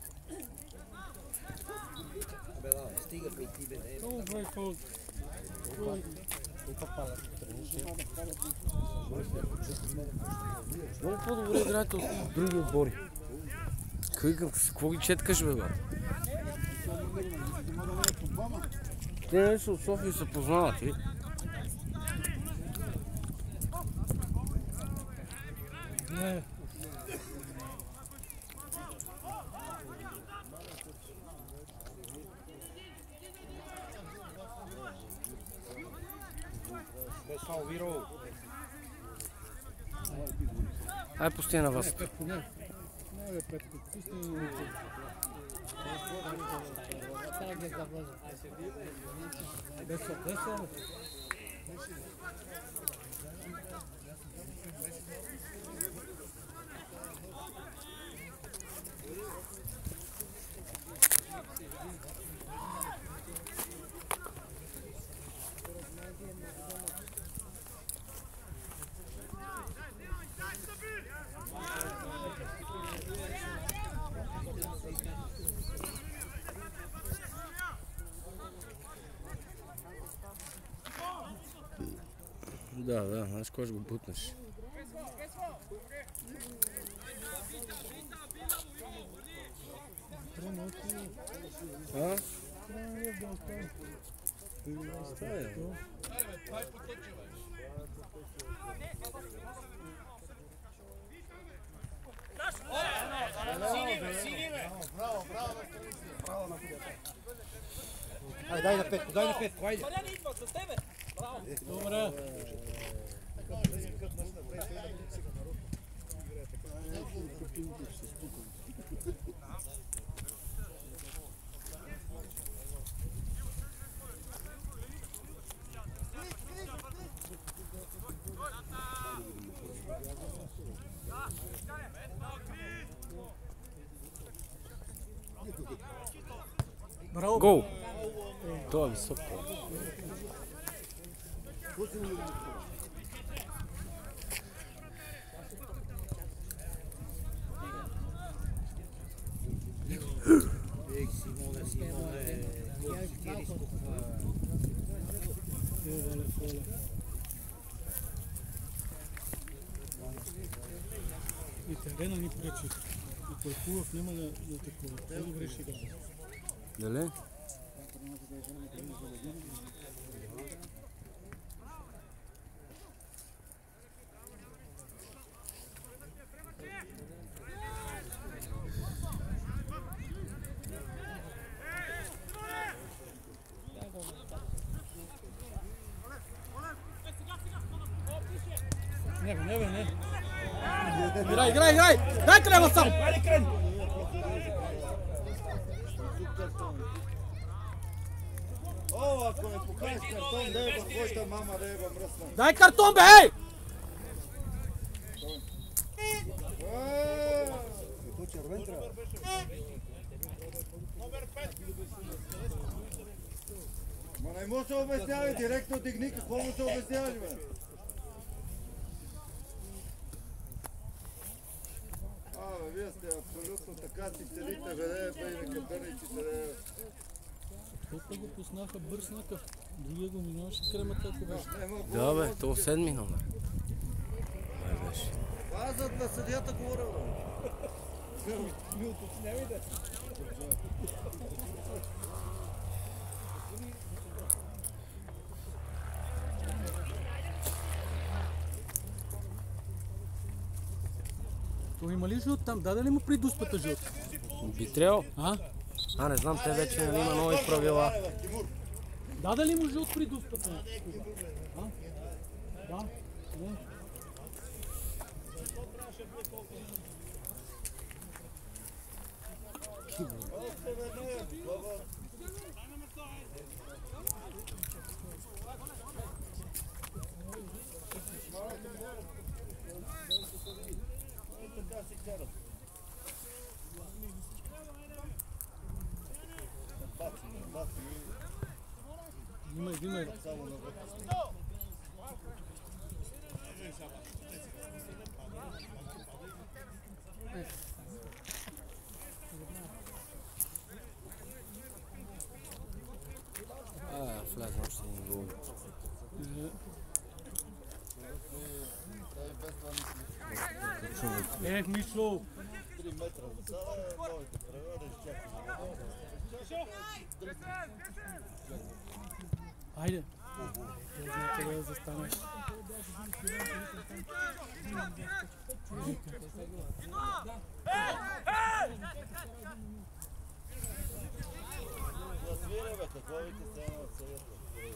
Speaker 2: Oh, very cold. Много по-добре играете от други отбори. Какво ги четкаш, бе, брат? Те нещо от София се познават, и?
Speaker 1: Не.
Speaker 2: Ай, пусти на вас.
Speaker 1: Не, бе, Петко, пусти на улица. Деса.
Speaker 2: Да, знаеш кой ще го бутнеш. А?
Speaker 4: Дай на Петко, айде.
Speaker 1: Добре. Браво.
Speaker 2: Гол! Това е високо.
Speaker 1: И терена ни пречи. Ако е хубав, няма да такова. По-добре ще играе.
Speaker 2: Дали?
Speaker 1: Не. Играй! Дай крема сам!
Speaker 4: О, ако не покажеш картон, деба, твоята мама деба мръсна.
Speaker 1: Дай картон, бе, ей!
Speaker 4: Ето червен трябва. Ма не може да се обяснявай, директно дигни, какво му се обясняваш, бе? Абе, вие сте абсолютно така си седите, бе, бе, и не кадърничи се, бе.
Speaker 1: Защото го пуснаха бърз накъв. Другия го минаваше кремата, ако беше.
Speaker 2: Да, бе, то седми номер. Май беше.
Speaker 4: Пазът на съдията говоря, бе. Ми уточнявай, да.
Speaker 1: То има ли жълт там? Даде ли му при дуспата жълт?
Speaker 2: Би трябвало.
Speaker 1: А?
Speaker 2: Не знам, те вече нали има нови правила.
Speaker 1: Даде ли му жълт при дуспата? А? Да? Не? Взимай.
Speaker 2: Влязам още един гол.
Speaker 1: Мишло!
Speaker 4: 3 метра от сала, новите правила да изчакаме.
Speaker 1: Айде! Значи да застанеш.
Speaker 4: Да свиря, бе, какво ви те сега от съвета?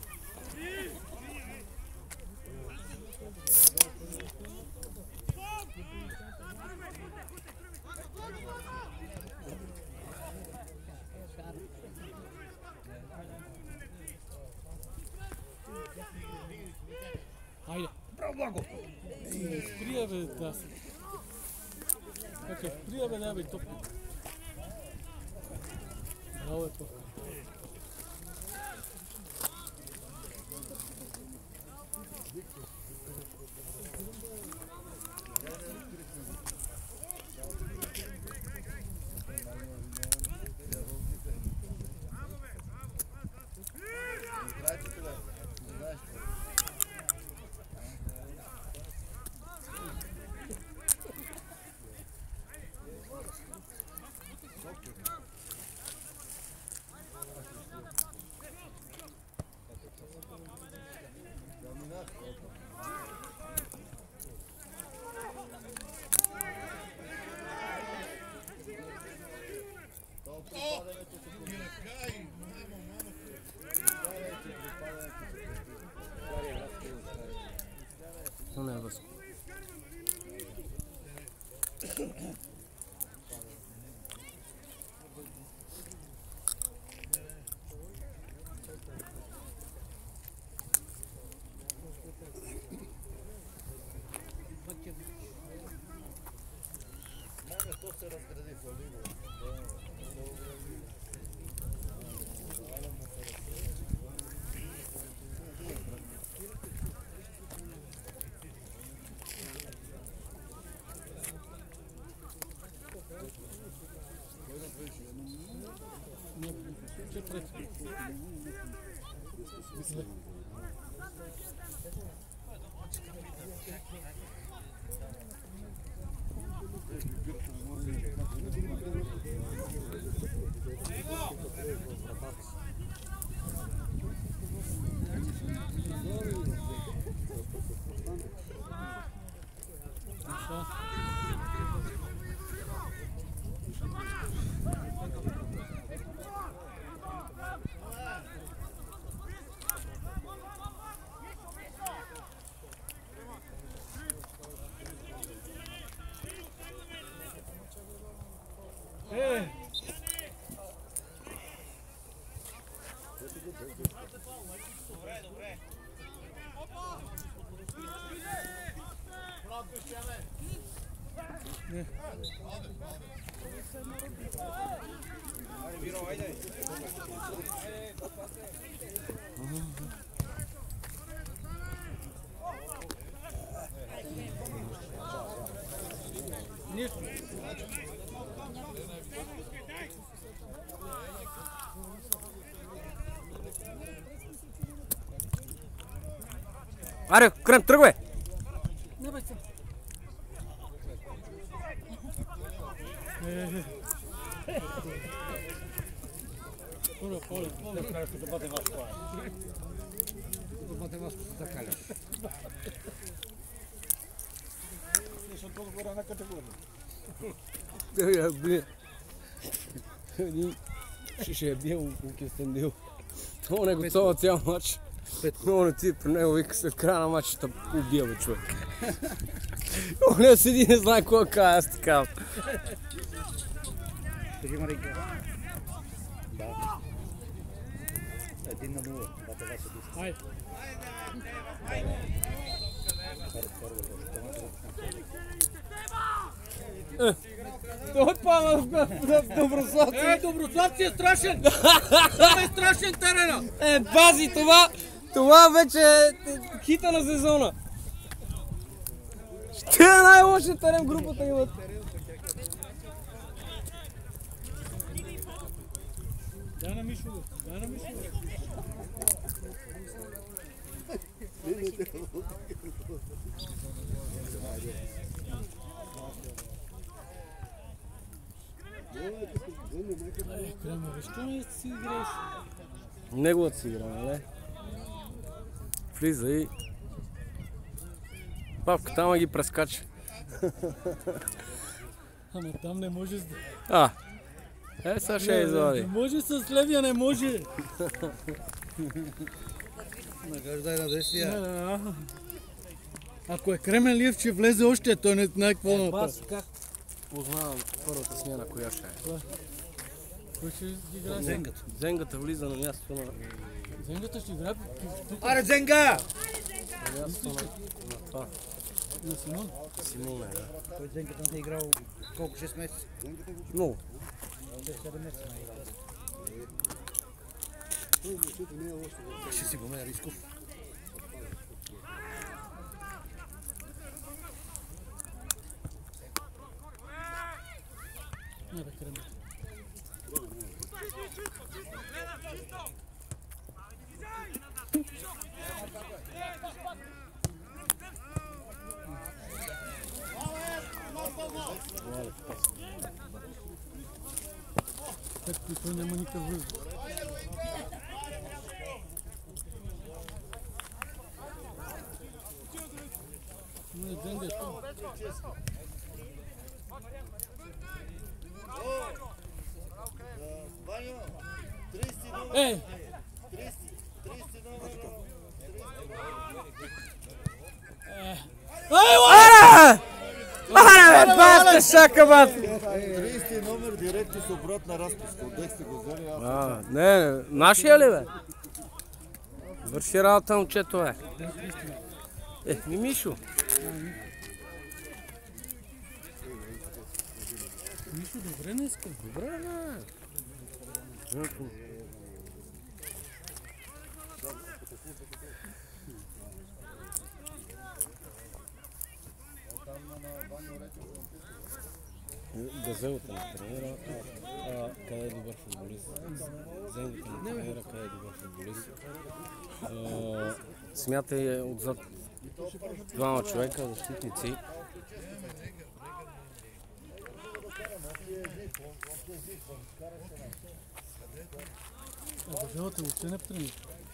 Speaker 1: Айде!
Speaker 3: Браво, Благо!
Speaker 1: Сприя бе, да се. Така, сприя бе, да бе, топ. Браво е топ.
Speaker 2: To ne vas.
Speaker 4: То се разгради в Оливо.
Speaker 2: Аре, крем, тръгвай!
Speaker 1: Не бе, се. Поле.
Speaker 3: Да бъде вас това. Да бъде вас закаля. Защото отгоре на категория.
Speaker 2: Да, бе. Ще е бил, колко е стендил. Това него цял матч. Он ти при него вика след края на матча ще убия, бе, човек. Он не седи, не знае кога кажа, аз ти казвам.
Speaker 3: Кажи, Маринка. Да. 1-0. Бате вас е душа.
Speaker 1: Айде.
Speaker 2: Той пава в Доброславци.
Speaker 1: Доброславци е страшен! Това е страшен терена!
Speaker 2: Пази, това вече е хита на сезона. Ще е най-лошият терен в групата имат.
Speaker 1: Дай на Мишо. Кремер, защо не си играеш?
Speaker 2: Неговата си игра, не? Влиза и... Папка, там ги прескача.
Speaker 1: Ама там не може...
Speaker 2: Сега ще я извади.
Speaker 1: Не може с левия, не може.
Speaker 3: Нагаждай на десния.
Speaker 1: Ако е Кремен Лиев, че влезе още, той не знае какво да направи.
Speaker 2: Аз как познавам първата смяна, коя ще е?
Speaker 1: Кой ще играе?
Speaker 3: Зенгата.
Speaker 2: Зенгата влиза на мястото на...
Speaker 1: Зенгата ще играе тук
Speaker 3: Аре, Зенга!
Speaker 2: На мястото на това.
Speaker 1: на Симон.
Speaker 2: Симон е, да.
Speaker 3: Той Зенгата не е играл колко? 6 месеца?
Speaker 2: Много.
Speaker 3: 6-7 месеца не е играл. Ще си го ме Рисков.
Speaker 1: Не да Кремен. Както и той няма никакъв въздух. Не, Зенга е там. Ей!
Speaker 2: Аре, бе, баста шака, бат!
Speaker 4: 30 номер директно с обратна разписка. Отдех сте го взели, аз...
Speaker 2: Не, нашия ли, бе? Върши работа, момчето, бе. Мишо.
Speaker 1: Мишо, добре не иска.
Speaker 2: Добре, бе. Газелата не тренира, къде е добър футболист. Зенгата не тренира, къде е добър футболист. Смятай отзад двама човека, защитници.
Speaker 1: Газелата въобще не тренира.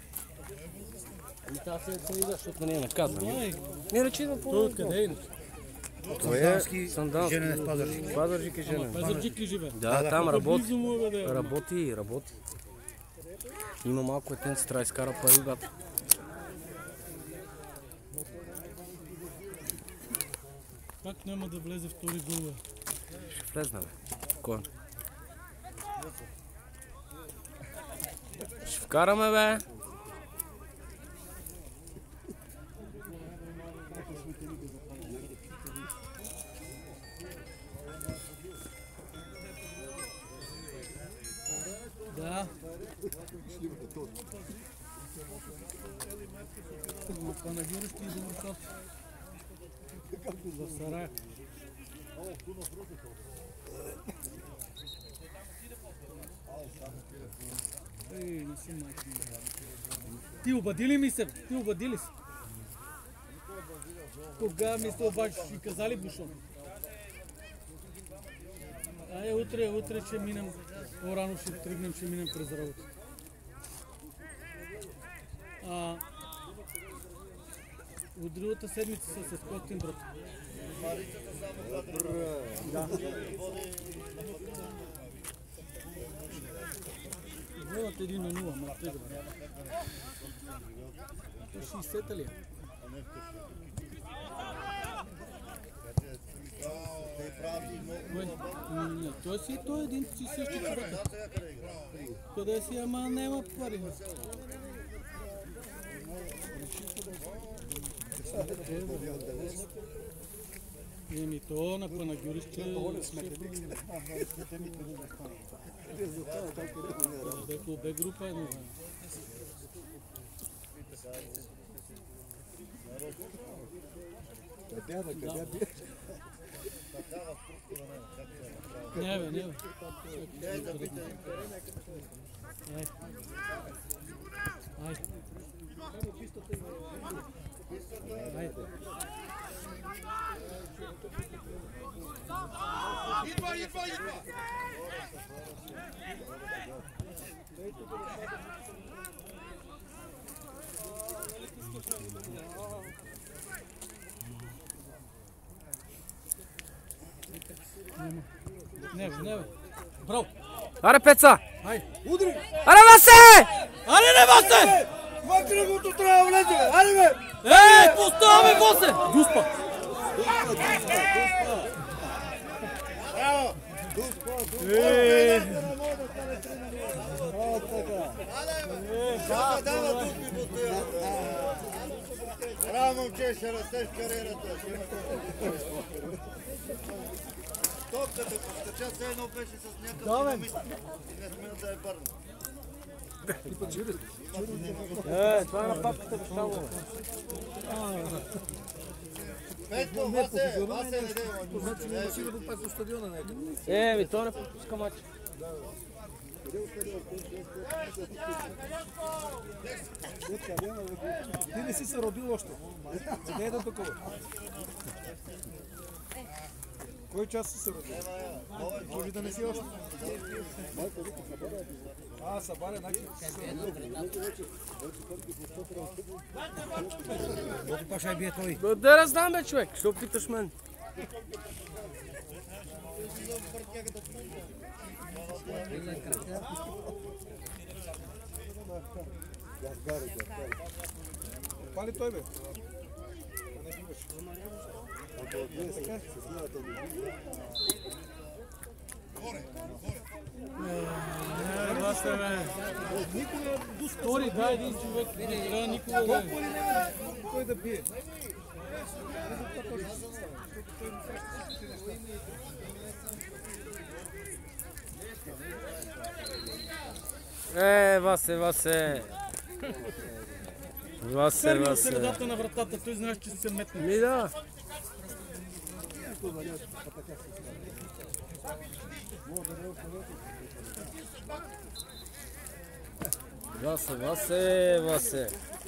Speaker 2: Тази седмица не идва, защото не е наказан.
Speaker 1: Ай,
Speaker 2: Не речи да
Speaker 1: той откъде е?
Speaker 2: Това е
Speaker 3: Сандански, женен в Пазарджик.
Speaker 2: Пазарджик е женен.
Speaker 1: Пазарджик ли живе?
Speaker 2: Да, там работи.
Speaker 1: Близо му е, бе.
Speaker 2: Работи. Има малко етенци, трябва да изкара пари, бат.
Speaker 1: Как няма да влезе втори гол, бе?
Speaker 2: Ще влезна, бе. Кой? Ще вкараме, бе.
Speaker 1: Да. Панагюри ще иде в за Сарая. Ей, не си майка. Ти обади ли ми се? Ти обади ли си? Кога ми се обаче си казали Бушон? Утре ще минем, по-рано ще тръгнем, ще минем през работа. От другата седмица се спортим, брат. Водят 1-0, ма тега. 60-та ли е? Не, той си той един си същи човек. Къде си, ама няма пари. Еми то на Панагюрище... Деко бе група едно време. Не бе. Ай. Не бе. Браво!
Speaker 2: Аре, Пеца!
Speaker 4: Удри!
Speaker 2: Аре, Васе!
Speaker 1: Аре, не Васе!
Speaker 4: Макри го тут трябва да влезе! Айде бе!
Speaker 1: Поставяме Васе! Дуспа!
Speaker 4: Браво! Дава тут ми постоя. Браво, момче, ще растеш в кариерата. Топката подскача, все едно беше с някакъв динамит. И не сме да я бърна.
Speaker 2: Това е на папката до щабове.
Speaker 4: Петко, Васе, не дей,
Speaker 2: Ми то не пропуска мач.
Speaker 3: Ти не си се родил още. Не е да такова. Кой час си се родил? Може да не си още. Събаря, значи си се родил. Пашай бие той.
Speaker 2: Да не знам, бе, човек. Що питаш мен?
Speaker 3: Пали той, бе.
Speaker 1: Васе, бе. Стори, дай един човек. Не трябва никога да е.
Speaker 3: Той да бие.
Speaker 2: Васе. Васе.
Speaker 1: Ферми от средата на вратата, той знаеш, че се метне.
Speaker 2: Ми да. Васе.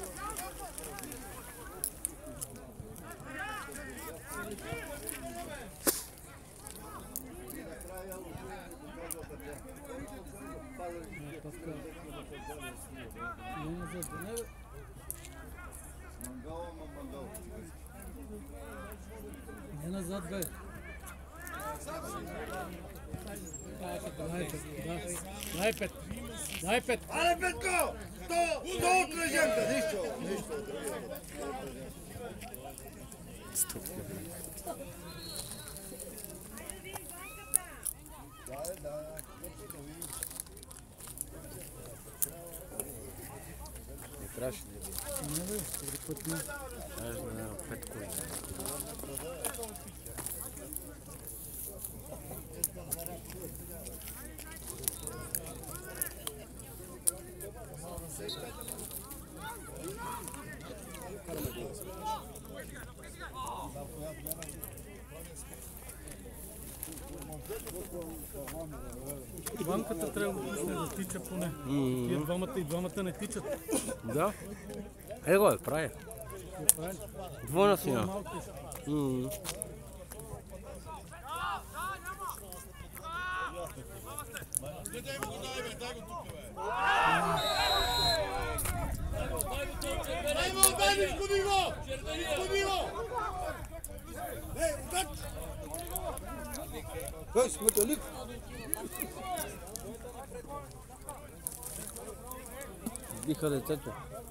Speaker 1: Не назад, бе. Дай пет.
Speaker 4: Але, Петко! Сто от леженка! Нищо.
Speaker 2: Трябваше да
Speaker 1: Не, бе, преди път не.
Speaker 2: Трябваше да дадем 5 коли.
Speaker 1: Банката трябва да пусне да тича поне. И двамата не тичат.
Speaker 2: Да. Его е, прави. Двойна сина.
Speaker 1: Малко.
Speaker 4: Ей, смътелик!
Speaker 2: Биха детето.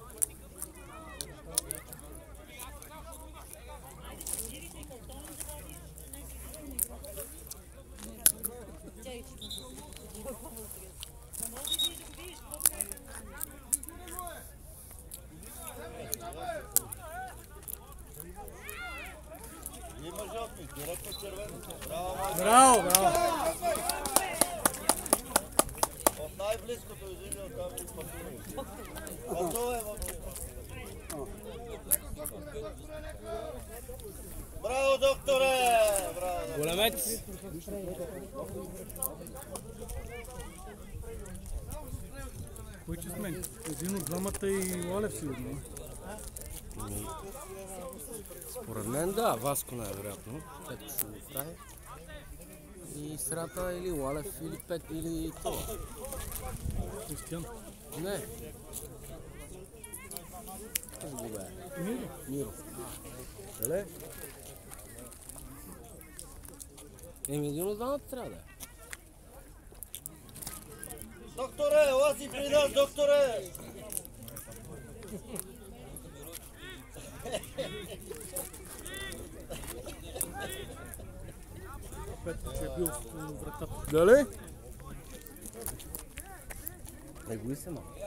Speaker 4: Има жълтни, директно червено. Браво,
Speaker 1: Браво!
Speaker 4: от най-близкото излиза там и пътува. Пътува, Браво, докторе! Браво,
Speaker 2: Големец!
Speaker 1: Кой че сме? Един от двамата и Олев сигурно.
Speaker 2: Според мен да, Васко най-вероятно. Петко ще го прави. И средата или Лалев, или Пет, или това.
Speaker 1: Кристиян.
Speaker 2: Не. Как го бе?
Speaker 1: Миро.
Speaker 2: Миро. Дали? Един от двамата трябва да е.
Speaker 7: Докторе, ела си при нас, докторе!
Speaker 1: Петко, че е бил в вратата.
Speaker 2: Дали? Не го и се малко.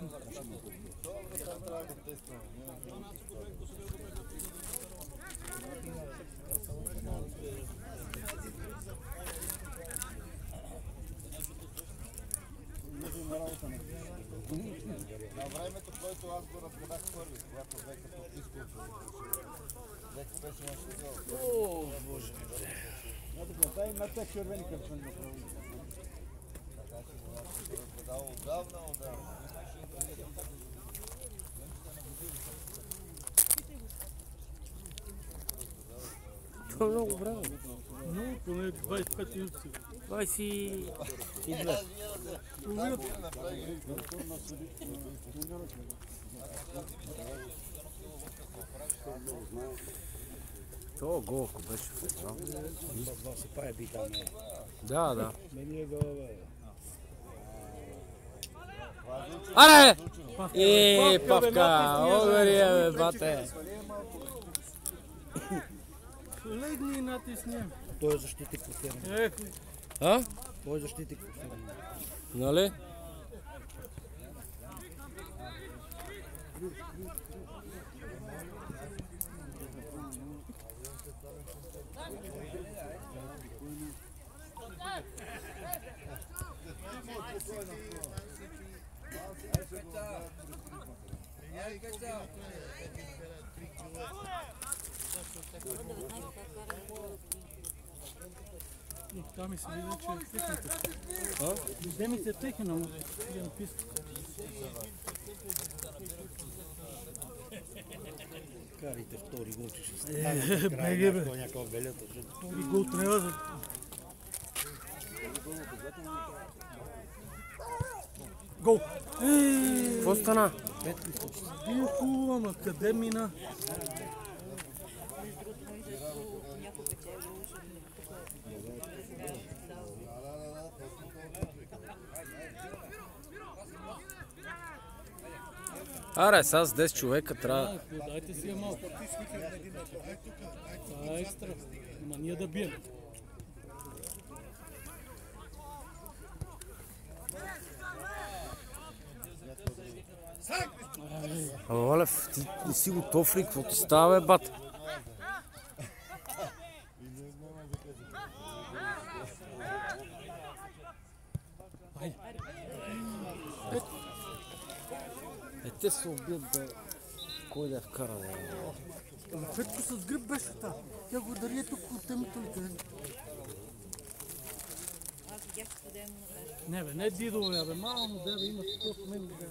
Speaker 4: На времето, който аз го разгледах първи, когато Века подпискал, Века беше на шофьор.
Speaker 2: О, Боже.
Speaker 4: Дай на те червени картони да прави. Така си го разгледал отдавна.
Speaker 2: Това е много време.
Speaker 1: Но поне 25 минути.
Speaker 2: 22. То гол, ако беше в финал.
Speaker 3: Това се прави бита, не.
Speaker 2: Да, да.
Speaker 3: Мeni е гол, бе.
Speaker 2: Аре! Павка! Благодаря, бе, бате!
Speaker 1: Легни и натисни.
Speaker 3: Той е защитник по ферма.
Speaker 1: Ех,
Speaker 2: А?
Speaker 3: Той е защитник по ферма.
Speaker 2: Нали?
Speaker 1: там ми се види, че е техника.
Speaker 2: А?
Speaker 1: Де ми се техника, но да написка.
Speaker 3: Карайте втори гол, че ще стане.
Speaker 1: беге, бе.
Speaker 3: Той някаква белета.
Speaker 1: Втори гол трябва за... Гол!
Speaker 2: Какво стана?
Speaker 1: Бил хубаво, ама къде мина?
Speaker 2: Аре, сега с 10 човека трябва...
Speaker 1: Дайте си я малко. Това е екстра. Ама ние да бием.
Speaker 2: Ама, Олев, ти не си готов ли? Какво ти става, бе, бат? Те се убият да... Кой да е вкарал?
Speaker 1: Петко с гръб беше та. Тя го дари тук от темето и къде.
Speaker 6: Аз видях къде му накажа.
Speaker 1: Не бе, не дидове, бе, малко да бе, има такъв мен да.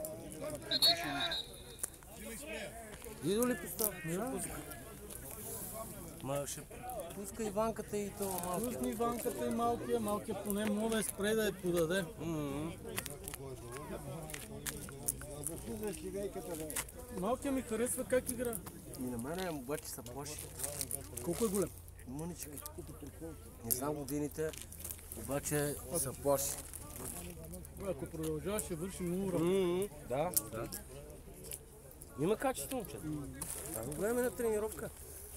Speaker 2: Дидо ли поставя?
Speaker 1: Да.
Speaker 2: Ма ще пуска Иванката и това малко.
Speaker 1: Пусни Иванката и малкия поне мога да спре да я подаде. Малкия ми харесва как игра.
Speaker 2: И на мене обаче са плаши.
Speaker 1: Колко е голям?
Speaker 2: Мънички. Не знам годините, обаче са плаши.
Speaker 1: Ако продължаваш, ще върши много работа.
Speaker 2: Да, да. Има качество, момчета. Да го гледаме на тренировка.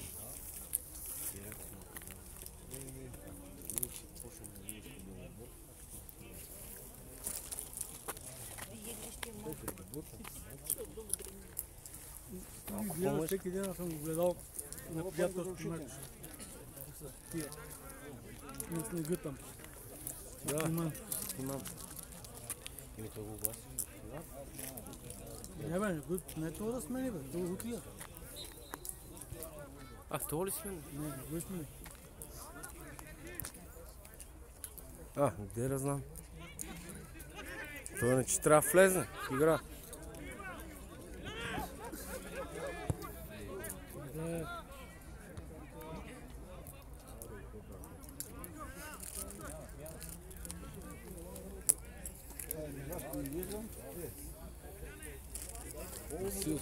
Speaker 1: Гледам всеки ден, аз съм го гледал на приятелски матч. С тия. На снега там.
Speaker 2: Да,
Speaker 1: Имам.
Speaker 2: Ими това го гласи.
Speaker 1: Не бе, не е това да смени бе, това го отлия.
Speaker 2: А, с това ли си?
Speaker 1: Не, не го смени.
Speaker 2: Де да знам. Това не че трябва да влезе в игра.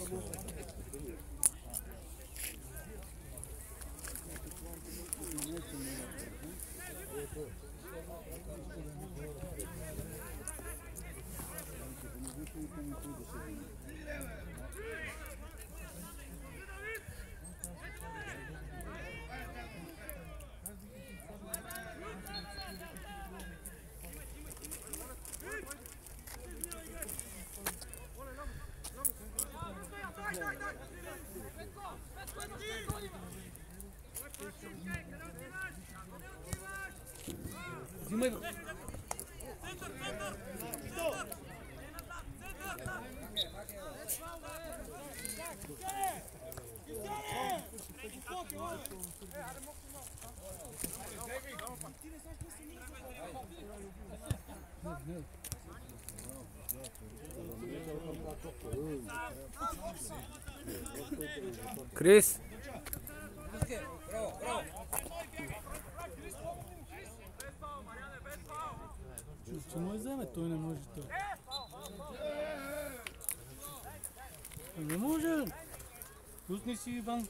Speaker 1: Взимай.
Speaker 2: Крис.
Speaker 1: Ще му вземе, той не може той. Не може. Пусни си Иван.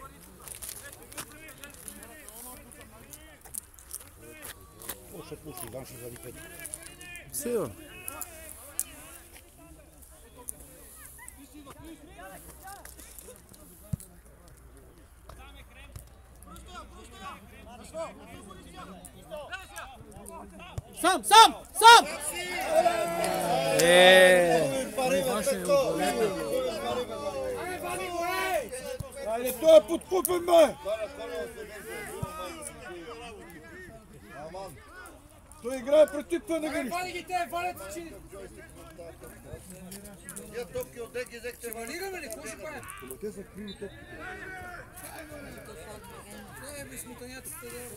Speaker 3: Ще пусти, Иван ще завика.
Speaker 2: Сигурно.
Speaker 1: Сам, сам, сам!
Speaker 4: Айде, той е подкупен, бе! Той играе против това да гъриш.
Speaker 2: Вали ги те, валят си!
Speaker 7: Я топки от деки взехте вали.
Speaker 2: Валираме ли? Какво ще правят?
Speaker 4: Те са криви топки.
Speaker 2: Не, бе, смутанята сте да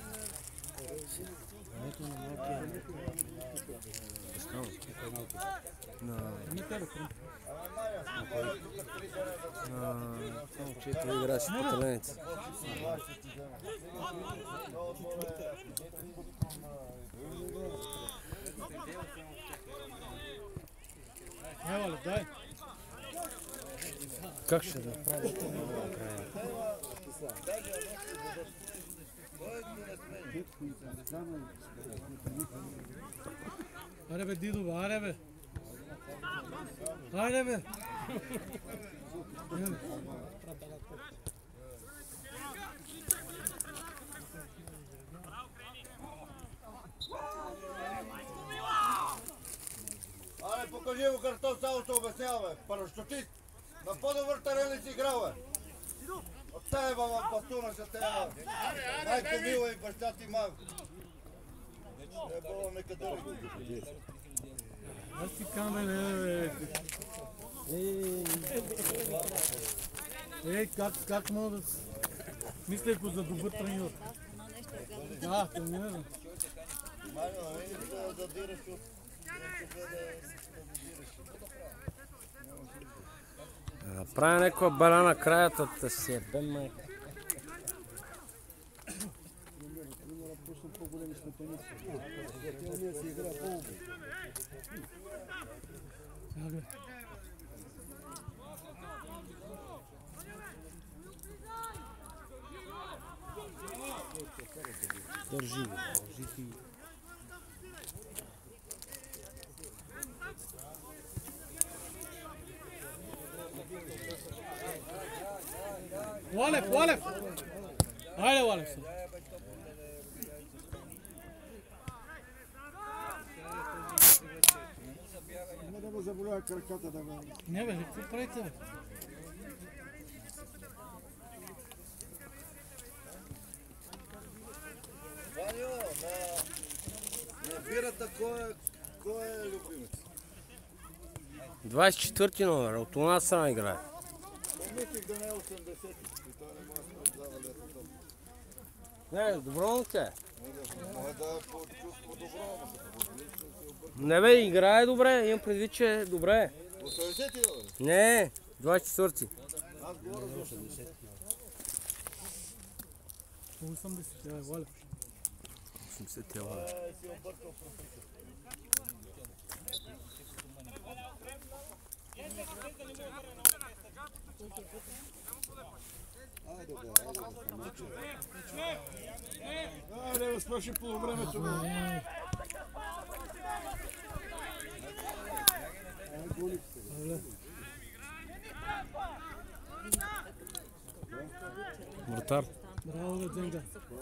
Speaker 2: той играше по теленец.
Speaker 1: Валя, дай.
Speaker 2: Как ще да правиш това накрая?
Speaker 1: Аре бе, Дидова, аре бе. Аре бе.
Speaker 7: Аре, покажи му картон, само се обяснява, бе. Парашутист. На по-добър терен ли си играл, бе? От тебе, баба, бастуна ще те има. Майко мила и баща ти мал. Е, баба, нека дърги.
Speaker 1: Аз ти камен, бе. Ей, как мога да... Мислех го за добър треньор. Да, тренирам.
Speaker 7: Майко, не да задираш от...
Speaker 2: Прави някаква бара на краята, да си е бен майка. Държи го, държи ти.
Speaker 1: Валев, Валев! Хайде, Валев!
Speaker 4: Не да му заболява краката да ме...
Speaker 1: Не бе, какво правите, бе?
Speaker 7: Ванио, на бирата кой е любимец?
Speaker 2: 24-ти номер, от това страна играе.
Speaker 7: Помислих да не е 80-ти. И той не може да отдава лето.
Speaker 2: Не, добро момче.
Speaker 7: Може да е по чувство добро, но се подвижда се обърка.
Speaker 2: Не бе, играе добре, имам предвид, че е добре.
Speaker 7: 80-ти, бе?
Speaker 2: Не, 24-ти.
Speaker 7: Аз говоря за 80-ти.
Speaker 1: 80, Валев.
Speaker 2: 80-ти, Валев.
Speaker 7: Си объркал професията.
Speaker 4: Айде, да свърши полувремето.
Speaker 2: Вратар.
Speaker 1: Браво, бе, Дзенга.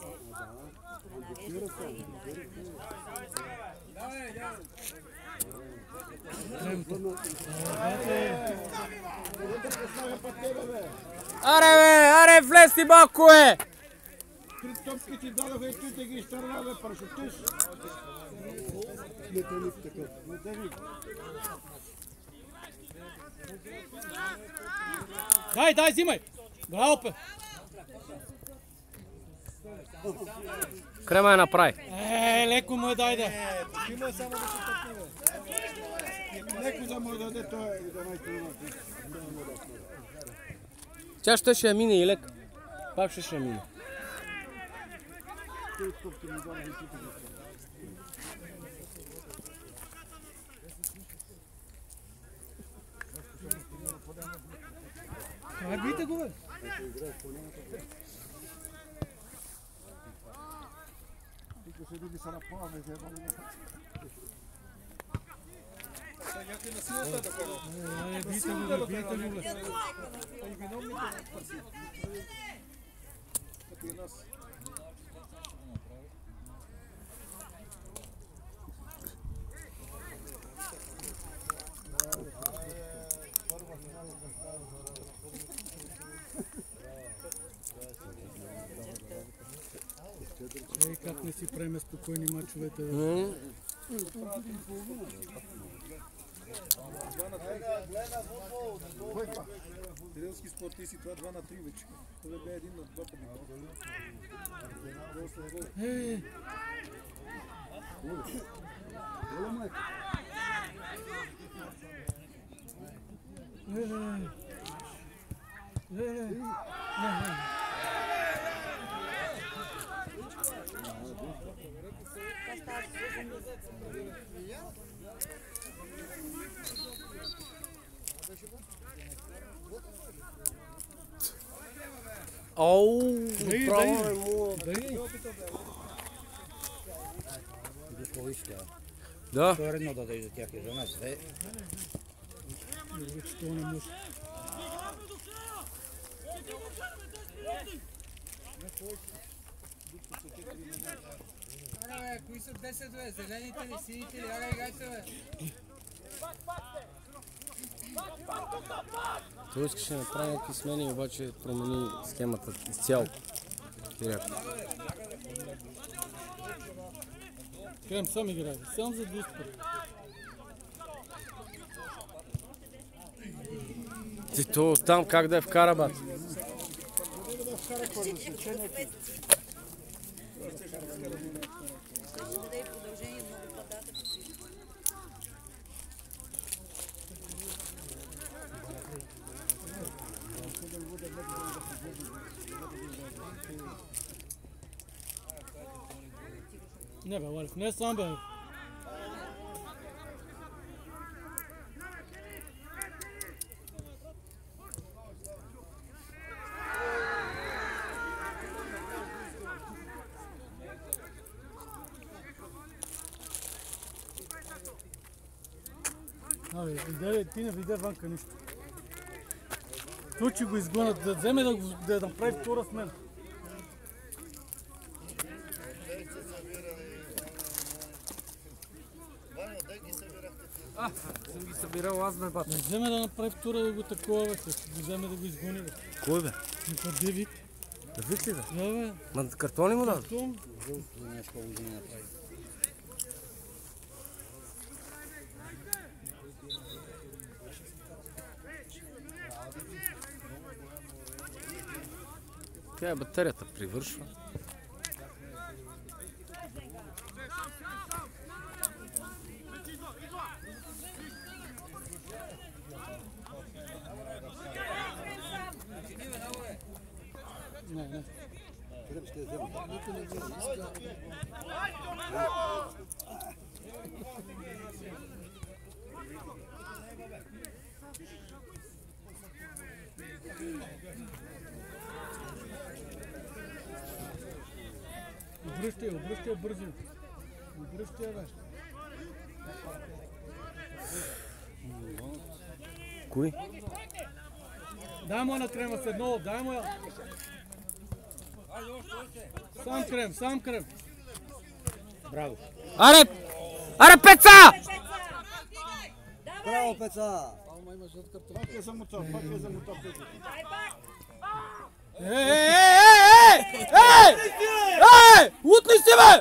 Speaker 2: Аре бе, аре влез ти бакове!
Speaker 4: Три топки ти дадоха и ти те ги изтърва, бе, парашутист. Не тъник такъв, не тъник.
Speaker 1: Дай, взимай! Браво, пе!
Speaker 2: Крема я направи.
Speaker 1: Леко му е, дай да.
Speaker 4: Има само да се пътне, бе. Леко да му даде той 11 минути.
Speaker 2: Тя ще я мине и лек. Пак ще я мине.
Speaker 4: Три топки ми дадоха и ти те ги изтърва.
Speaker 1: Бийте го, бе.
Speaker 4: Тук се други са напълни,
Speaker 1: Бийте го, бе, бийте го, бе. Как не си правим спокойни мачовете, бе.
Speaker 4: Стрелски спортисти, това 2 на 3 вече. Това бе 1 на 2 победа.
Speaker 2: Оу, право е му. Да.
Speaker 3: Това е едно да дай за тях и за нас.
Speaker 1: Вече това не може.
Speaker 8: Аре, кои са 10, бе? Зелените ли, сините ли? Аре, играйте, бе!
Speaker 2: Той искаше да направи някакви смени, обаче промени схемата изцяло.
Speaker 1: Крем, сам играй, сам за 200.
Speaker 2: Ти то там как да е вкара, бат?
Speaker 1: Не бе, Валев, не сам бе. Абе, ти не видя ванка нищо. Той, че го изгонят, да вземе да направи втора смена.
Speaker 2: Съм ги събирал аз, бе, бат.
Speaker 1: Да вземе да направи втора да го такова, бе, ще го вземе да го изгони, бе.
Speaker 2: Кой, бе?
Speaker 1: Къде вид?
Speaker 2: Да вид ли, бе?
Speaker 1: Да, бе.
Speaker 2: На картони му даде?
Speaker 1: Картон.
Speaker 2: Тя е батерията привършва.
Speaker 1: Не. Обръщай бързо. Обръщай, бе.
Speaker 2: Кой?
Speaker 1: Дай му на крема с едно, дай му я. Сам крем.
Speaker 5: Браво.
Speaker 2: Аре, Пеца!
Speaker 4: Браво, Пеца!
Speaker 7: Пак е замутал.
Speaker 2: Утни си, бе!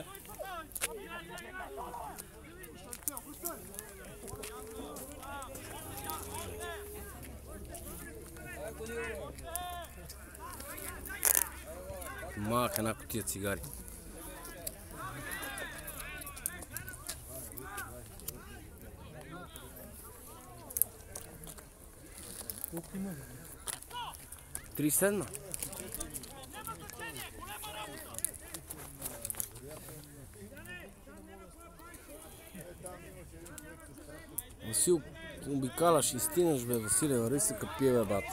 Speaker 2: Мах една кутия цигари.
Speaker 1: Колко има?
Speaker 2: 3,7. Васил, обикаляш и стигнеш, бе, Василе, върви се капие, бе, бат.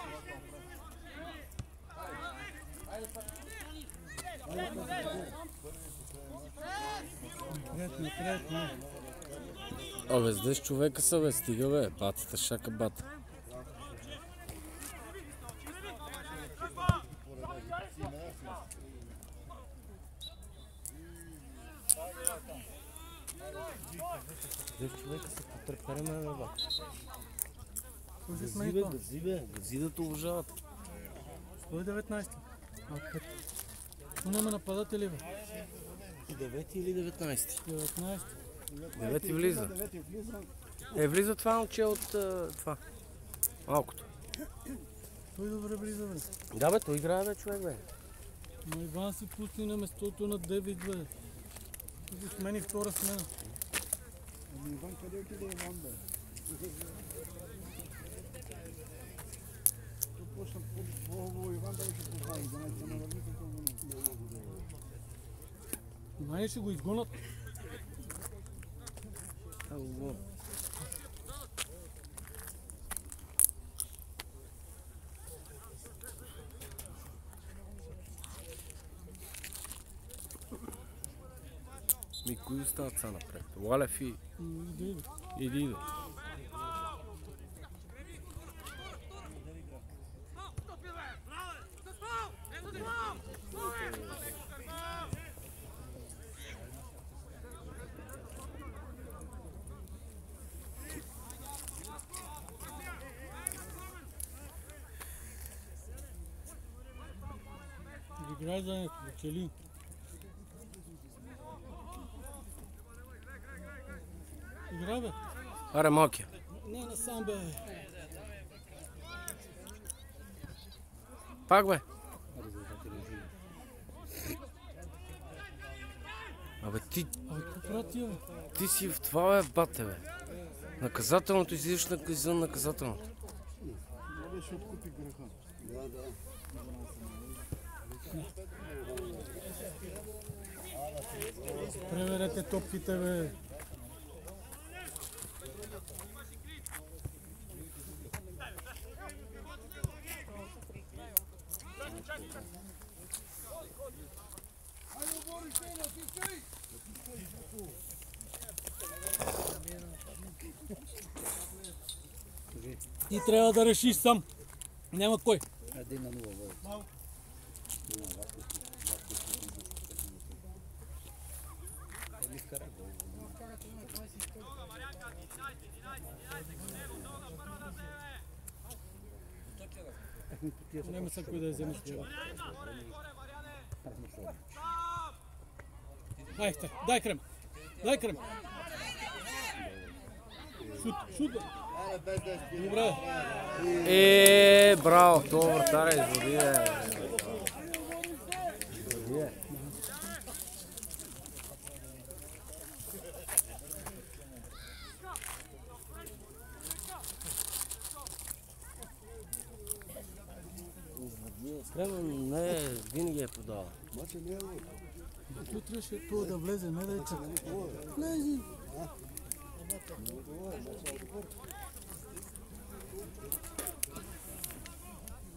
Speaker 1: Напред.
Speaker 2: Абе, с 10 човека са, бе, стига, бе, батата, шака бата. Човека се потърпереме, бе, бат. Гази да те уважават.
Speaker 1: 119. Няма нападатели, бе.
Speaker 2: 9 или 19?
Speaker 1: 19.
Speaker 2: 9 влиза. Влиза това момче от това. Малкото.
Speaker 1: Той добре влиза, бе.
Speaker 2: Да, бе, той играе, бе, човек, бе.
Speaker 1: Но Иван си пусти на местото на Девид, бе. Тук смени втора смена.
Speaker 4: Иван, къде отиде Иван, бе? Тук почна по-хубаво Иван да ще постави, да не се навърни като
Speaker 1: Май ще го изгонят.
Speaker 2: Ми, кои остават са напред? Лалев и... Иди.
Speaker 1: Играй за нещо, чели. Играй, бе.
Speaker 2: Аре, малкия.
Speaker 1: Не, насам, бе.
Speaker 2: Пак, бе. Абе,
Speaker 1: Какво правя тия, бе?
Speaker 2: ти си в това, бе, бате, бе. Наказателното, излизаш извън наказателното.
Speaker 4: да ще откупи греха. Да.
Speaker 1: Преверете топките, бе. Ти трябва да решиш сам. Няма кой.
Speaker 4: 1-0.
Speaker 1: Няма са кой да я вземе с това. Дай крем. Шут. Добре.
Speaker 2: Браво, това вратаря изводи, бе. Кремен не винаги е подава.
Speaker 1: Той трябваше това да влезе, не да е чака. Влези.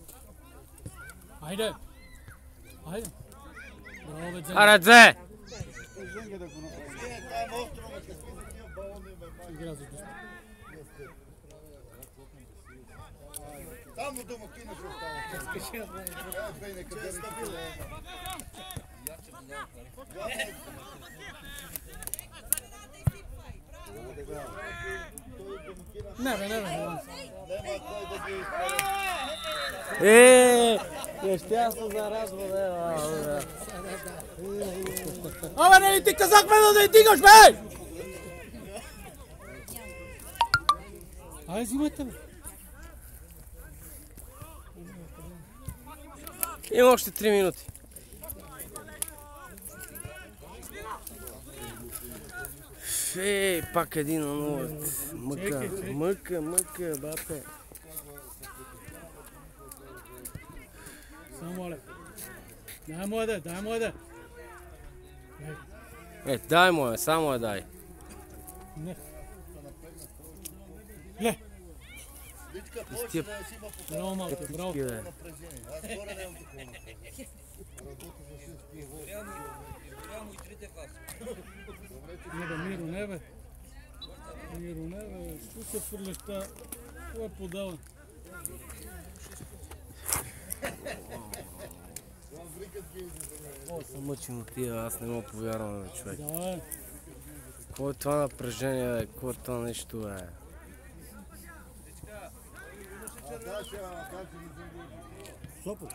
Speaker 1: Айде. Браво, бе, Дзен.
Speaker 2: Аре, Дзе!
Speaker 4: женга да го направим.
Speaker 7: Там остро, ме какви такива балони, бе,
Speaker 1: Игра за доста.
Speaker 7: Само домакина ще остава. Бе, нека да стабилно.
Speaker 1: Не, бе.
Speaker 7: Нема кой да ги изпаре.
Speaker 2: Ще аз се зарадва, бе.
Speaker 1: Абе, не ли ти казахме да не дигаш, бе! Айде, взимайте, бе.
Speaker 2: Има още 3 минути. Пак 1-0. Мъка, бате.
Speaker 1: Само моля. Дай му да.
Speaker 2: Дай му само я дай.
Speaker 1: Не. Ле.
Speaker 7: Вичка, повече да си има по
Speaker 1: Браво, малко, браво.
Speaker 7: напрежение. Аз горе нямам такова напрежение.
Speaker 1: Не бе, Миро, не бе. Що се фърляш та? Това подава.
Speaker 2: Много съм мъчен от тия, аз не мога повярвам, бе, човек.
Speaker 1: Да,
Speaker 2: Какво е това напрежение, бе? Какво е това нещо, бе?
Speaker 4: Сопот.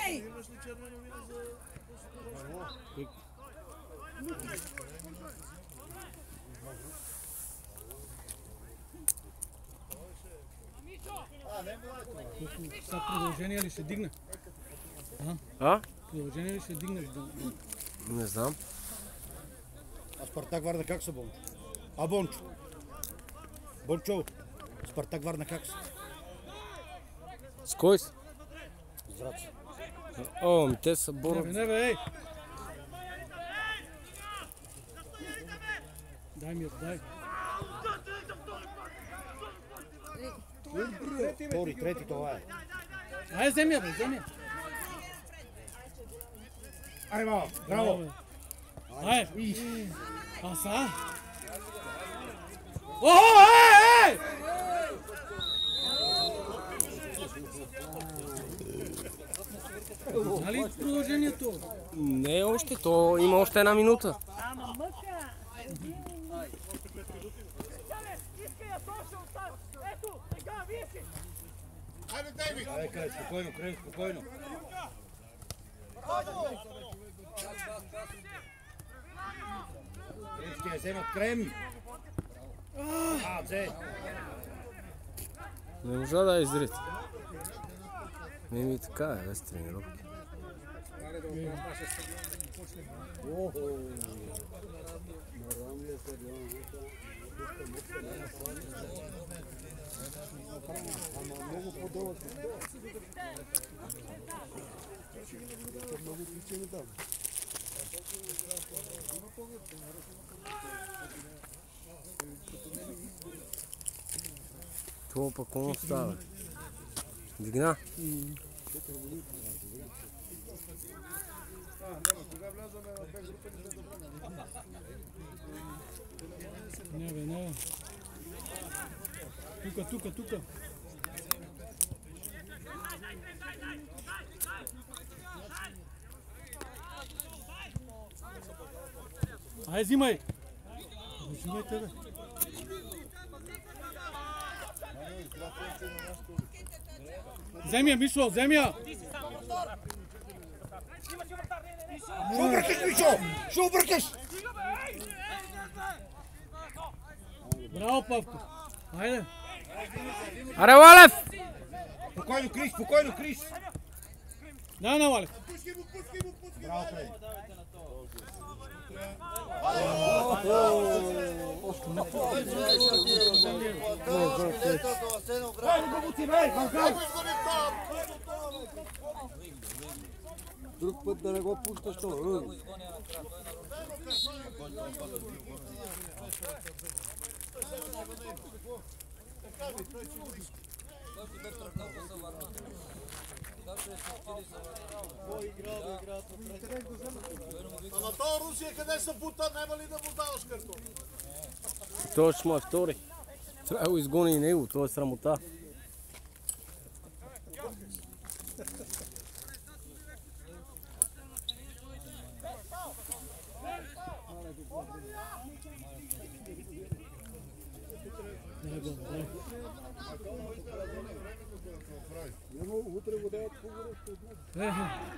Speaker 1: Сега продължение ли ще дигне?
Speaker 2: А?
Speaker 1: Продължение ли ще дигне?
Speaker 2: Не знам.
Speaker 4: А Спартак Варна как са, Бончо? А, Бончо? Бончо, Спартак Варна как са?
Speaker 2: С кой са?
Speaker 4: Зрац.
Speaker 2: О, те са
Speaker 1: Не
Speaker 2: борят.
Speaker 1: бе, не бе, ей! Дай ми, дай.
Speaker 4: Втори, трети, това е.
Speaker 1: Айде, вземи я, бе, вземи я.
Speaker 4: Ай, браво, браво!
Speaker 1: Айде. А са? Охо, ей! Нали продължението?
Speaker 2: Не още, то има още 1 минута.
Speaker 6: Ама мъка! Ето, сега, виж!
Speaker 4: Ай, край, спокойно, край, спокойно. Крем ще я вземат, крем! А, взе!
Speaker 2: Не можа да изрите. Ми така е, без тренировки.
Speaker 4: Много по-дълъг. Много причини там.
Speaker 2: Това пък какво става? Дигна?
Speaker 1: Не бе, не бе. Тука. Айде, взимай! Взимайте, бе. Вземи я, Мишо, вземи я!
Speaker 4: Ще объркаш, Мишо! Ще объркаш!
Speaker 1: Браво, Павко! Айде!
Speaker 2: Аре, Валев!
Speaker 4: Спокойно, Крис!
Speaker 1: Дай на Валев!
Speaker 4: Браво, Крис! Друг път да не го пускаш това.
Speaker 9: Ама то Русия къде се бута, няма ли да му даваш картон?
Speaker 2: Той ще му е втори. Трябва да го изгони и него, това е срамота.
Speaker 4: Утре го дават по-горещо от нас.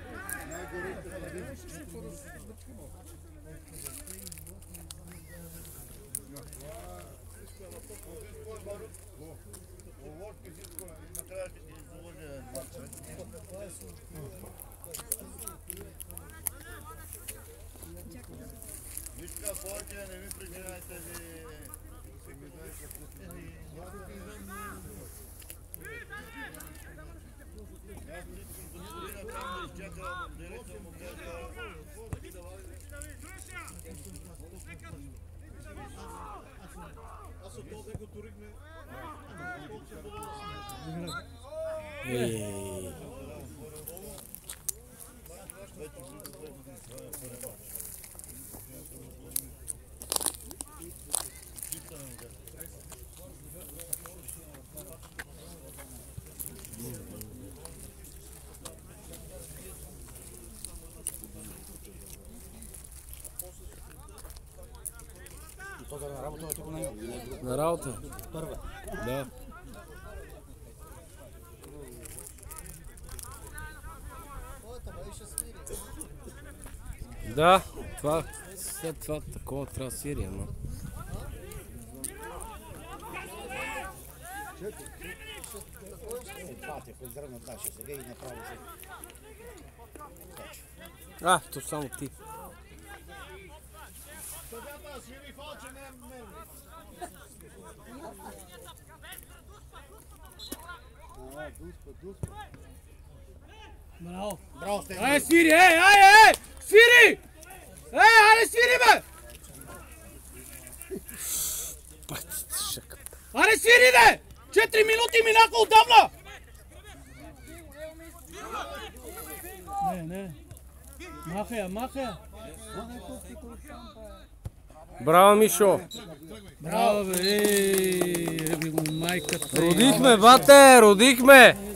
Speaker 7: Вижка, повече не ми причинайте ви. Аз искам господина там да изчакам, директно му казва.
Speaker 9: Аз от този го турихме.
Speaker 3: На работа е тук на него.
Speaker 2: На работа?
Speaker 3: Първа.
Speaker 2: Да. Да, това, след това такова трябва да свири, ама.
Speaker 3: Това те поздравят нашия сега и направо се.
Speaker 2: А, то само ти.
Speaker 9: Съдята свири фалче, не е мерни.
Speaker 1: Браво!
Speaker 3: Браво, сте!
Speaker 1: Айде свири, ей! Свири! Айде свири, бе! Айде свири, бе! 4 минути минаха отдавна! Не. Маха я.
Speaker 2: Браво, Мишо!
Speaker 1: Браво, бе! Майката!
Speaker 2: Родихме, бате, родихме!